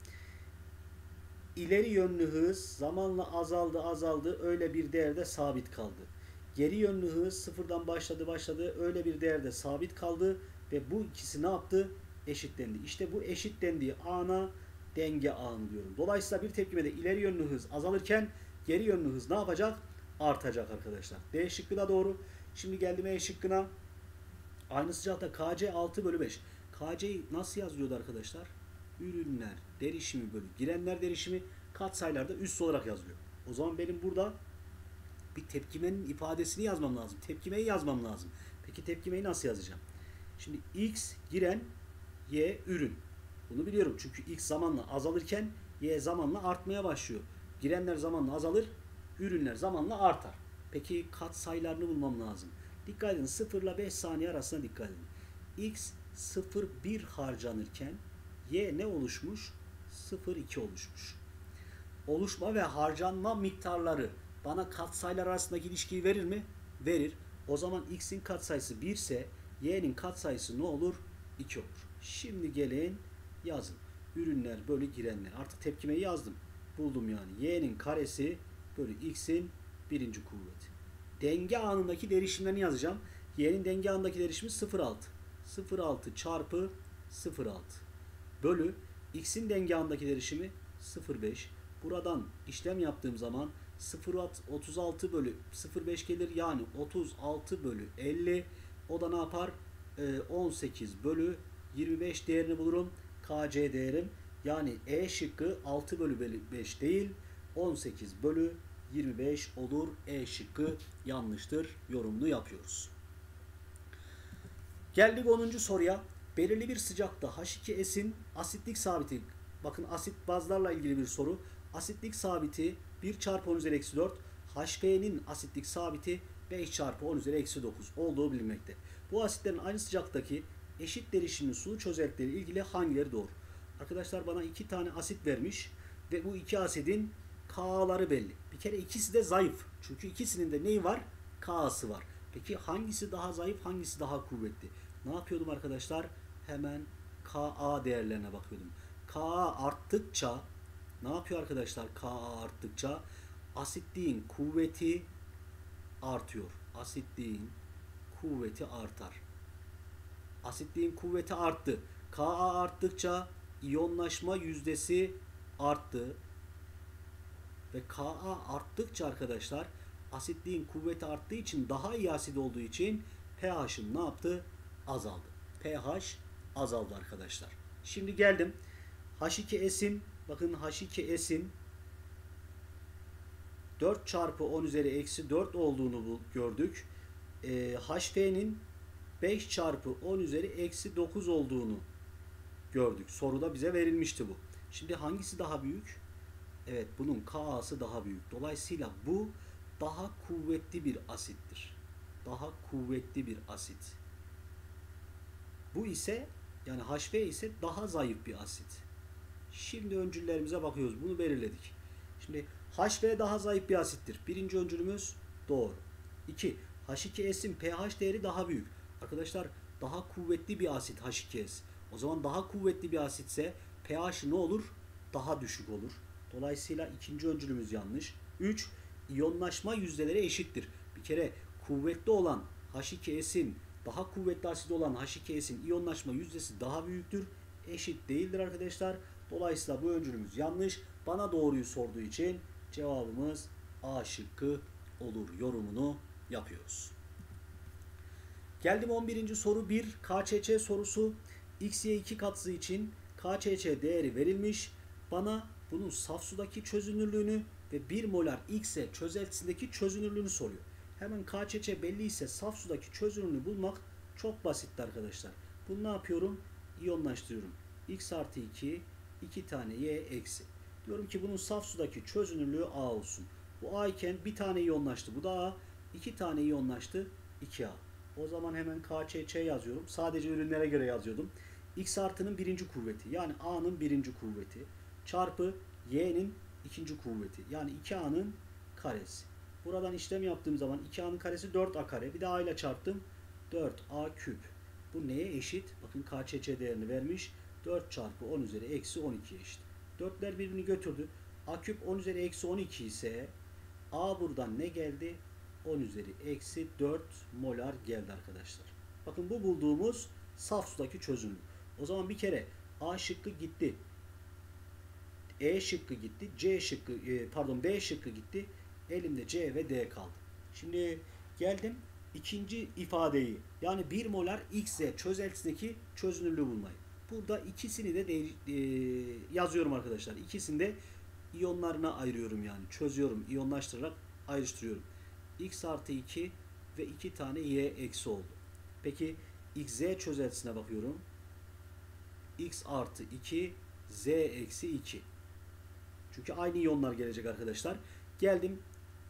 ileri yönlü hız zamanla azaldı azaldı öyle bir değerde sabit kaldı. Geri yönlü hız sıfırdan başladı başladı öyle bir değerde sabit kaldı ve bu ikisi ne yaptı? Eşitlendi. İşte bu eşitlendiği ana denge anı diyorum. Dolayısıyla bir tepkimede ileri yönlü hız azalırken geri yönlü hız ne yapacak? Artacak arkadaşlar. D şıkkı da doğru. Şimdi geldim E şıkkına. Aynı sıcakta K C altı bölü beş. K C'yi nasıl yazıyordu arkadaşlar? Ürünler derişimi bölü girenler derişimi katsayılarda üst olarak yazılıyor. O zaman benim burada bir tepkimenin ifadesini yazmam lazım. Tepkimeyi yazmam lazım. Peki tepkimeyi nasıl yazacağım? Şimdi X giren, Y ürün. Bunu biliyorum çünkü X zamanla azalırken Y zamanla artmaya başlıyor. Girenler zamanla azalır, ürünler zamanla artar. Peki katsayılarını bulmam lazım. Dikkat edin sıfır ile beş saniye arasına dikkat edin. X sıfır virgül bir harcanırken Y ne oluşmuş? sıfır virgül iki oluşmuş. Oluşma ve harcanma miktarları bana katsayılar arasındaki ilişkiyi verir mi? Verir. O zaman X'in katsayısı bir ise Y'nin katsayısı ne olur? iki olur. Şimdi gelin yazın. Ürünler bölü girenler. Artık tepkimeyi yazdım. Buldum yani. Y'nin karesi bölü X'in birinci kuvveti. Denge anındaki derişimlerini yazacağım. Y'nin denge anındaki derişimi sıfır virgül altı. sıfır virgül altı çarpı sıfır virgül altı. Bölü X'in denge anındaki derişimi sıfır virgül beş. Buradan işlem yaptığım zaman sıfır virgül otuz altı bölü sıfır virgül beş gelir. Yani otuz altı bölü elli. O da ne yapar? Ee, on sekiz bölü yirmi beş değerini bulurum. K C değerim. Yani E şıkkı altı bölü beş değil on sekiz bölü yirmi beş olur. E şıkkı yanlıştır. Yorumunu yapıyoruz. Geldik onuncu soruya. Belirli bir sıcakta H iki S'in asitlik sabiti. Bakın asit bazlarla ilgili bir soru. Asitlik sabiti bir çarpı on üzeri eksi dört. H B'nin asitlik sabiti beş çarpı on üzeri eksi dokuz olduğu bilinmekte. Bu asitlerin aynı sıcaklıktaki eşit derişimli sulu çözeltileri ilgili hangileri doğru? Arkadaşlar bana iki tane asit vermiş ve bu iki asidin K'ları belli. Bir kere ikisi de zayıf. Çünkü ikisinin de neyi var? K'sı var. Peki hangisi daha zayıf, hangisi daha kuvvetli? Ne yapıyordum arkadaşlar? Hemen Ka değerlerine bakıyordum. Ka arttıkça ne yapıyor arkadaşlar? Ka arttıkça asitliğin kuvveti artıyor. Asitliğin kuvveti artar. Asitliğin kuvveti arttı. Ka arttıkça iyonlaşma yüzdesi arttı. Ve Ka arttıkça arkadaşlar asitliğin kuvveti arttığı için, daha iyi asit olduğu için pH'ın ne yaptı? Azaldı. pH azaldı arkadaşlar. Şimdi geldim. H iki S'in, bakın H iki S'in dört çarpı on üzeri eksi dört olduğunu gördük. E, H F'nin beş çarpı on üzeri eksi dokuz olduğunu gördük. Soruda bize verilmişti bu. Şimdi hangisi daha büyük? Evet, bunun K'sı daha büyük. Dolayısıyla bu daha kuvvetli bir asittir. Daha kuvvetli bir asit. Bu ise, yani H F ise daha zayıf bir asit. Şimdi öncüllerimize bakıyoruz. Bunu belirledik. Şimdi H F daha zayıf bir asittir. Birinci öncülümüz doğru. iki. H iki S'in pH değeri daha büyük. Arkadaşlar daha kuvvetli bir asit H iki S. O zaman daha kuvvetli bir asitse pH ne olur? Daha düşük olur. Dolayısıyla ikinci öncülümüz yanlış. üç. İyonlaşma yüzdeleri eşittir. Bir kere kuvvetli olan H iki S'in, daha kuvvetli asit olan H iki S'in iyonlaşma yüzdesi daha büyüktür. Eşit değildir arkadaşlar. Dolayısıyla bu öncülümüz yanlış. Bana doğruyu sorduğu için cevabımız A şıkkı olur yorumunu yapıyoruz. Geldim on birinci soru bir. K Ç Ç sorusu. X Y iki katsayı için K Ç Ç değeri verilmiş. Bana bunun saf sudaki çözünürlüğünü ve bir molar X'e çözeltisindeki çözünürlüğünü soruyor. Hemen K Ç Ç belli ise saf sudaki çözünürlüğünü bulmak çok basitti arkadaşlar. Bunu ne yapıyorum? İyonlaştırıyorum. X artı iki, iki tane Y eksi. Diyorum ki bunun saf sudaki çözünürlüğü A olsun. Bu A iken bir tane iyonlaştı. Bu da A. iki tane iyonlaştı. iki A. O zaman hemen K Ç Ç yazıyorum. Sadece ürünlere göre yazıyordum. X artının birinci kuvveti, yani A'nın birinci kuvveti çarpı Y'nin ikinci kuvveti, yani iki A'nın karesi. Buradan işlem yaptığım zaman iki A'nın karesi dört A kare. Bir de A ile çarptım. dört A küp. Bu neye eşit? Bakın K Ç Ç değerini vermiş. dört çarpı on üzeri eksi on ikiye eşit. dörtler birbirini götürdü. A küp on üzeri eksi on iki ise A buradan ne geldi? on üzeri eksi dört molar geldi arkadaşlar. Bakın bu bulduğumuz saf sudaki çözünürlük. O zaman bir kere A şıkkı gitti. E şıkkı gitti. C şıkkı, pardon B şıkkı gitti. Elimde C ve D kaldı. Şimdi geldim ikinci ifadeyi, yani bir molar X'e çözeltisindeki çözünürlüğü bulmayı. Burada ikisini de, de e, yazıyorum arkadaşlar. İkisini de iyonlarına ayırıyorum, yani çözüyorum. İyonlaştırarak ayrıştırıyorum. X artı iki ve iki tane Y eksi oldu. Peki X Z çözeltisine bakıyorum. X artı iki, Z eksi iki. Çünkü aynı iyonlar gelecek arkadaşlar. Geldim.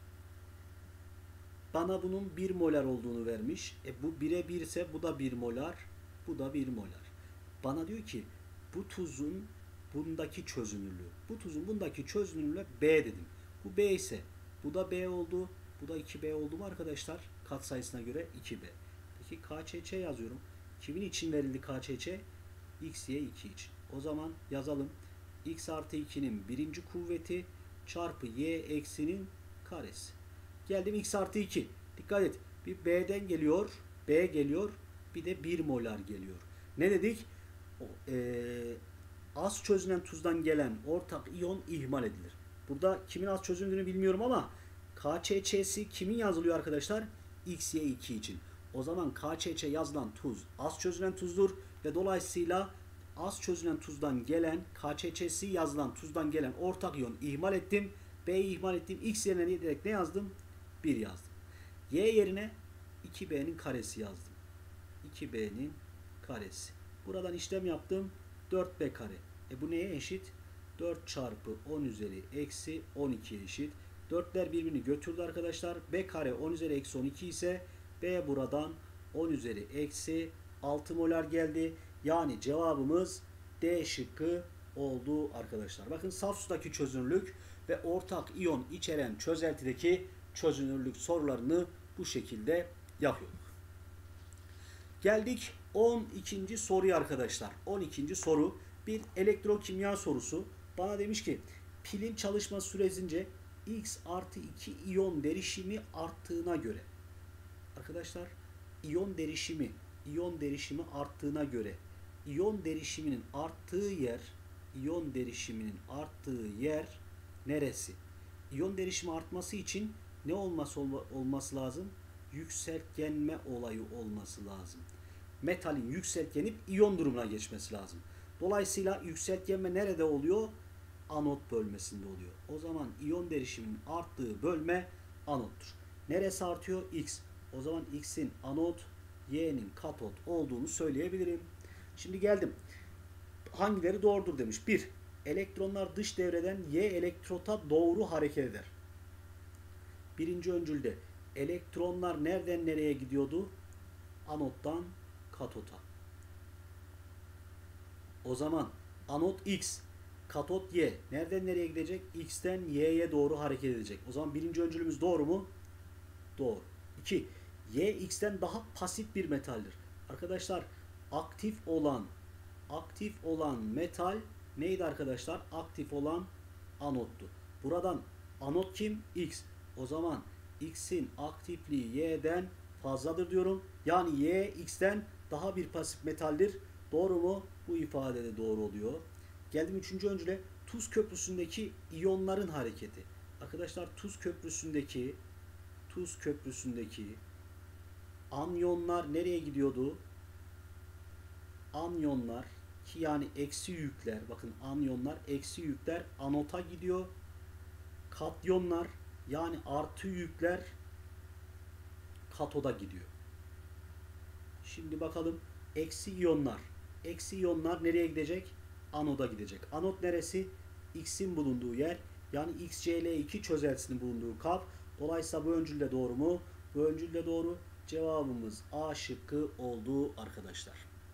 Bana bunun bir molar olduğunu vermiş. E bu bire bir ise bu da bir molar. Bu da bir molar. Bana diyor ki bu tuzun bundaki çözünürlüğü. Bu tuzun bundaki çözünürlüğü B dedim. Bu B ise bu da B oldu. Bu da iki B oldu mu arkadaşlar? Kat sayısına göre iki B. Peki K Ç Ç yazıyorum. Kimin için verildi K Ç Ç? X, Y iki için. O zaman yazalım. X artı ikinin birinci kuvveti çarpı Y eksinin karesi. Geldim X artı iki. Dikkat et. Bir B'den geliyor. B geliyor. Bir de bir molar geliyor. Ne dedik? Ee, az çözünen tuzdan gelen ortak iyon ihmal edilir. Burada kimin az çözündüğünü bilmiyorum ama K Ç Ç'si kimin yazılıyor arkadaşlar? X Y iki için. O zaman K Ç Ç yazılan tuz az çözünen tuzdur ve dolayısıyla az çözünen tuzdan gelen, K Ç Ç'si yazılan tuzdan gelen ortak iyon ihmal ettim. B'yi ihmal ettim. X yerine direkt ne yazdım? bir yazdım. Y yerine iki B'nin karesi yazdım. iki B'nin karesi. Buradan işlem yaptım. dört B kare. E bu neye eşit? dört çarpı on üzeri eksi on ikiye eşit. dörtler birbirini götürdü arkadaşlar. B kare on üzeri eksi on iki ise B buradan on üzeri eksi altı molar geldi. Yani cevabımız D şıkkı oldu arkadaşlar. Bakın saf sudaki çözünürlük ve ortak iyon içeren çözeltideki çözünürlük sorularını bu şekilde yapıyorduk. Geldik on ikinci soruya arkadaşlar. on ikinci soru bir elektrokimya sorusu. Bana demiş ki pilin çalışma süresince X artı iki iyon derişimi arttığına göre. Arkadaşlar iyon derişimi, iyon derişimi arttığına göre iyon derişiminin arttığı yer, iyon derişiminin arttığı yer neresi? İyon derişimi artması için ne olması olması lazım? Yükseltgenme olayı olması lazım. Metalin yükseltgenip iyon durumuna geçmesi lazım. Dolayısıyla yükseltgenme nerede oluyor? Anot bölmesinde oluyor. O zaman iyon derişiminin arttığı bölme anottur. Neresi artıyor? X. O zaman X'in anot, Y'nin katot olduğunu söyleyebilirim. Şimdi geldim. Hangileri doğrudur demiş. bir. Elektronlar dış devreden Y elektrota doğru hareket eder. Birinci öncülde elektronlar nereden nereye gidiyordu? Anottan katota. O zaman anot X, katot Y. Nereden nereye gidecek? X'ten Y'ye doğru hareket edecek. O zaman birinci öncülümüz doğru mu? Doğru. iki. Y X'ten daha pasif bir metaldir. Arkadaşlar aktif olan aktif olan metal neydi arkadaşlar? Aktif olan anottu. Buradan anot kim? X. O zaman X'in aktifliği Y'den fazladır diyorum. Yani Y X'ten daha bir pasif metaldir. Doğru mu? Bu ifade de doğru oluyor. Geldim üçüncü öncüle. Tuz köprüsündeki iyonların hareketi. Arkadaşlar tuz köprüsündeki tuz köprüsündeki anyonlar nereye gidiyordu? Anyonlar ki yani eksi yükler, bakın anyonlar eksi yükler anota gidiyor. Katyonlar yani artı yükler katoda gidiyor. Şimdi bakalım eksi iyonlar. Eksi iyonlar nereye gidecek? Anoda gidecek. Anot neresi? X'in bulunduğu yer. Yani X C L iki çözeltisinin bulunduğu kap. Dolayısıyla bu öncül de doğru mu? Bu öncül de doğru. Cevabımız A şıkkı oldu arkadaşlar.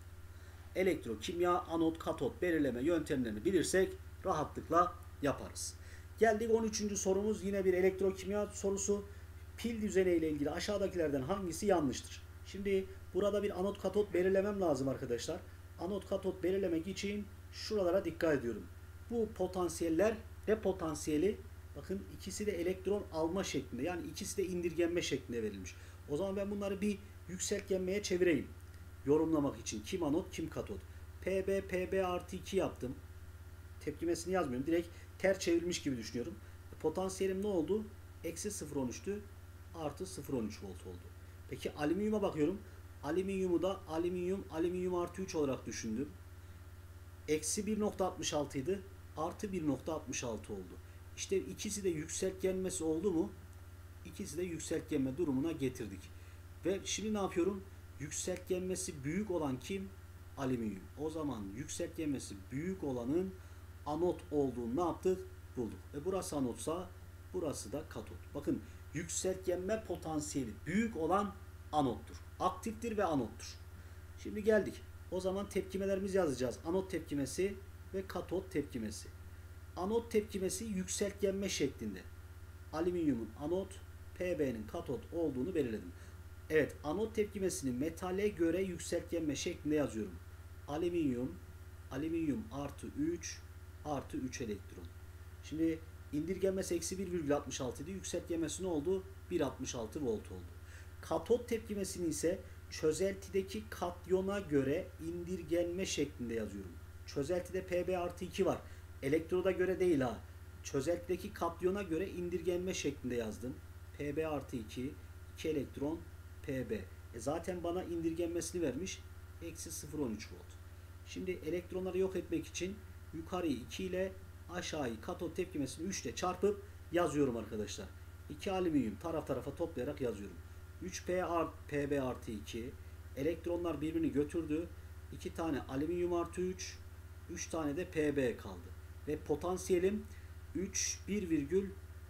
Elektrokimya, anot, katot belirleme yöntemlerini bilirsek rahatlıkla yaparız. Geldik on üçüncü sorumuz. Yine bir elektrokimya sorusu. Pil düzeni ile ilgili aşağıdakilerden hangisi yanlıştır? Şimdi burada bir anot katot belirlemem lazım arkadaşlar. Anot katot belirlemek için şuralara dikkat ediyorum. Bu potansiyeller ve potansiyeli bakın ikisi de elektron alma şeklinde, yani ikisi de indirgenme şeklinde verilmiş. O zaman ben bunları bir yükseltgenmeye çevireyim. Yorumlamak için kim anot kim katot. P B P B artı iki yaptım. Tepkimesini yazmıyorum. Direkt ter çevirmiş gibi düşünüyorum. Potansiyelim ne oldu? Eksi sıfır virgül on üçtü. Artı sıfır virgül on üç volt oldu. Peki alüminyuma bakıyorum. Alüminyumu da alüminyum, alüminyum artı üç olarak düşündüm. Eksi bir virgül altmış altı idi. Artı bir virgül altmış altı oldu. İşte ikisi de yükseltgenmesi oldu mu? İkisi de yükseltgenme durumuna getirdik. Ve şimdi ne yapıyorum? Yükseltgenmesi büyük olan kim? Alüminyum. O zaman yükseltgenmesi büyük olanın anot olduğunu ne yaptık? Bulduk. E burası anotsa burası da katot. Bakın yükseltgenme potansiyeli büyük olan anottur. Aktiftir ve anottur. Şimdi geldik. O zaman tepkimelerimizi yazacağız. Anot tepkimesi ve katot tepkimesi. Anot tepkimesi yükseltgenme şeklinde. Alüminyumun anot, P B'nin katot olduğunu belirledim. Evet, anot tepkimesini metale göre yükseltgenme şeklinde yazıyorum. Alüminyum, alüminyum artı üç artı üç elektron. Şimdi indirgenmesi eksi bir virgül altmış altı idi. Yükseltgenmesi ne oldu? bir virgül altmış altı volt oldu. Katot tepkimesini ise çözeltideki katyona göre indirgenme şeklinde yazıyorum. Çözeltide P B artı iki var. Elektroda göre değil ha. Çözeltideki katyona göre indirgenme şeklinde yazdım. P B artı iki, iki elektron P B. E zaten bana indirgenmesini vermiş. Eksi sıfır virgül on üç volt. Şimdi elektronları yok etmek için yukarıyı iki ile aşağıyı katot tepkimesini üç ile çarpıp yazıyorum arkadaşlar. iki alüminyum taraf tarafa toplayarak yazıyorum. üç P B artı iki. Elektronlar birbirini götürdü. iki tane alüminyum artı üç. üç tane de P B kaldı. Ve potansiyelim üç bir virgül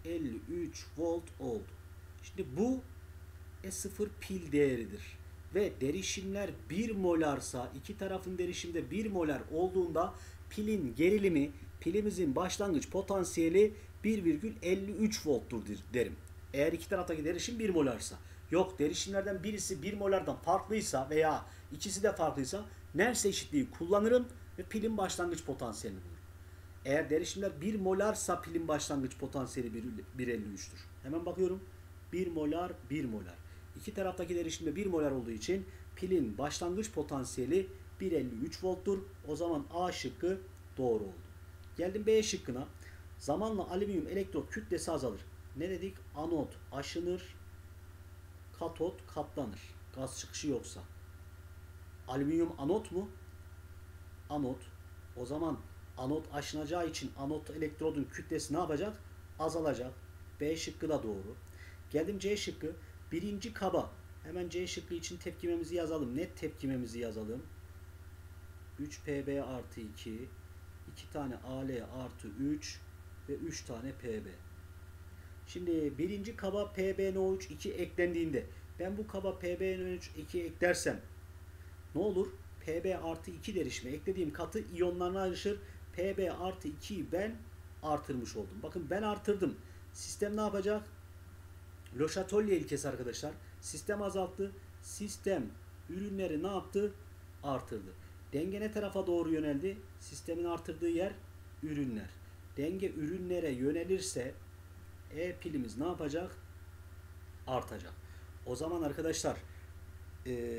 elli üç volt oldu. Şimdi bu E sıfır pil değeridir. Ve derişimler bir molarsa, iki tarafın derişimde bir molar olduğunda pilin gerilimi, pilimizin başlangıç potansiyeli bir virgül elli üç volttur derim. Eğer iki taraftaki derişim bir molarsa. Yok, derişimlerden birisi bir molardan farklıysa veya ikisi de farklıysa Nernst eşitliği kullanırım ve pilin başlangıç potansiyelini bulurum. Eğer derişimler bir molarsa pilin başlangıç potansiyeli bir virgül elli üçtür. Hemen bakıyorum. bir molar, bir molar. İki taraftaki derişimde bir molar olduğu için pilin başlangıç potansiyeli bir virgül elli üç volttur. O zaman A şıkkı doğru oldu. Geldim B şıkkına. Zamanla alüminyum elektrot kütlesi azalır. Ne dedik? Anot aşınır, katot katlanır. Gaz çıkışı yoksa. Alüminyum anot mu? Anot. O zaman anot aşınacağı için anot elektrodun kütlesi ne yapacak? Azalacak. B şıkkı da doğru. Geldim C şıkkı. Birinci kaba. Hemen C şıkkı için tepkimemizi yazalım. Net tepkimemizi yazalım. üç P B artı iki. iki tane A L artı üç ve üç tane P B. Şimdi birinci kaba P B N O üç iki eklendiğinde ben bu kaba P B N O üç iki eklersem ne olur? P B artı iki derişime eklediğim katı iyonlarına ayrışır. P B artı ikiyi ben artırmış oldum. Bakın ben artırdım. Sistem ne yapacak? Le Chatelier ilkesi arkadaşlar. Sistem azalttı. Sistem ürünleri ne yaptı? Artırdı. Denge ne tarafa doğru yöneldi? Sistemin artırdığı yer ürünler. Denge ürünlere yönelirse E pilimiz ne yapacak? Artacak. O zaman arkadaşlar e,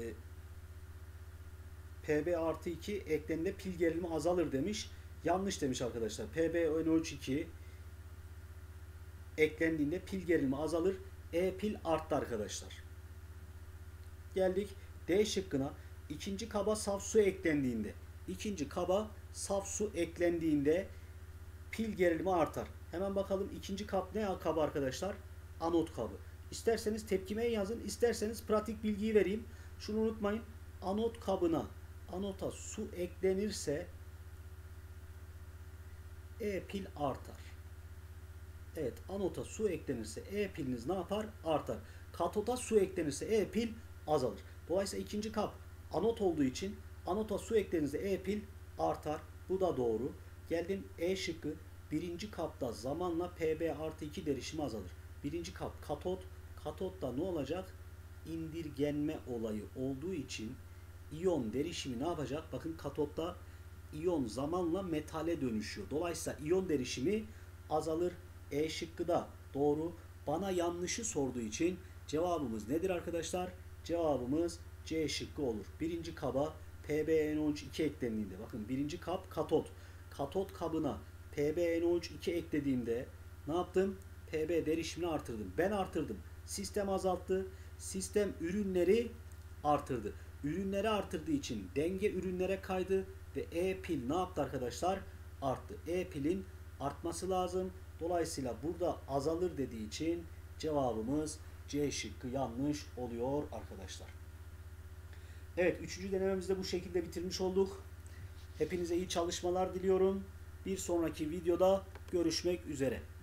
P B artı iki ekleninde pil gerilimi azalır demiş. Yanlış demiş arkadaşlar. P B N O üç iki eklendiğinde pil gerilimi azalır. E pil arttı arkadaşlar. Geldik D şıkkına. İkinci kaba saf su eklendiğinde ikinci kaba saf su eklendiğinde pil gerilimi artar. Hemen bakalım ikinci kap ne kabı arkadaşlar? Anot kabı. İsterseniz tepkimeyi yazın, isterseniz pratik bilgiyi vereyim. Şunu unutmayın. Anot kabına anota su eklenirse E pil artar. Evet, anota su eklenirse E piliniz ne yapar? Artar. Katota su eklenirse E pil azalır. Dolayısıyla ikinci kap anot olduğu için anota su eklenirse E pil artar. Bu da doğru. Geldim E şıkkı. Birinci kapta zamanla P B artı iki derişimi azalır. Birinci kap katot. Katotta ne olacak? İndirgenme olayı olduğu için iyon derişimi ne yapacak? Bakın katotta iyon zamanla metale dönüşüyor. Dolayısıyla iyon derişimi azalır. E şıkkı da doğru. Bana yanlışı sorduğu için cevabımız nedir arkadaşlar? Cevabımız C şıkkı olur. Birinci kaba P B N O üç iki eklendiğinde, bakın birinci kap katot. Katot kabına P B N O üç iki eklediğimde ne yaptım? P B derişimini artırdım. Ben artırdım. Sistem azalttı. Sistem ürünleri artırdı. Ürünleri artırdığı için denge ürünlere kaydı ve E pil ne yaptı arkadaşlar? Arttı. E pilin artması lazım. Dolayısıyla burada azalır dediği için cevabımız C şıkkı yanlış oluyor arkadaşlar. Evet, üçüncü denememizi de bu şekilde bitirmiş olduk. Hepinize iyi çalışmalar diliyorum. Bir sonraki videoda görüşmek üzere.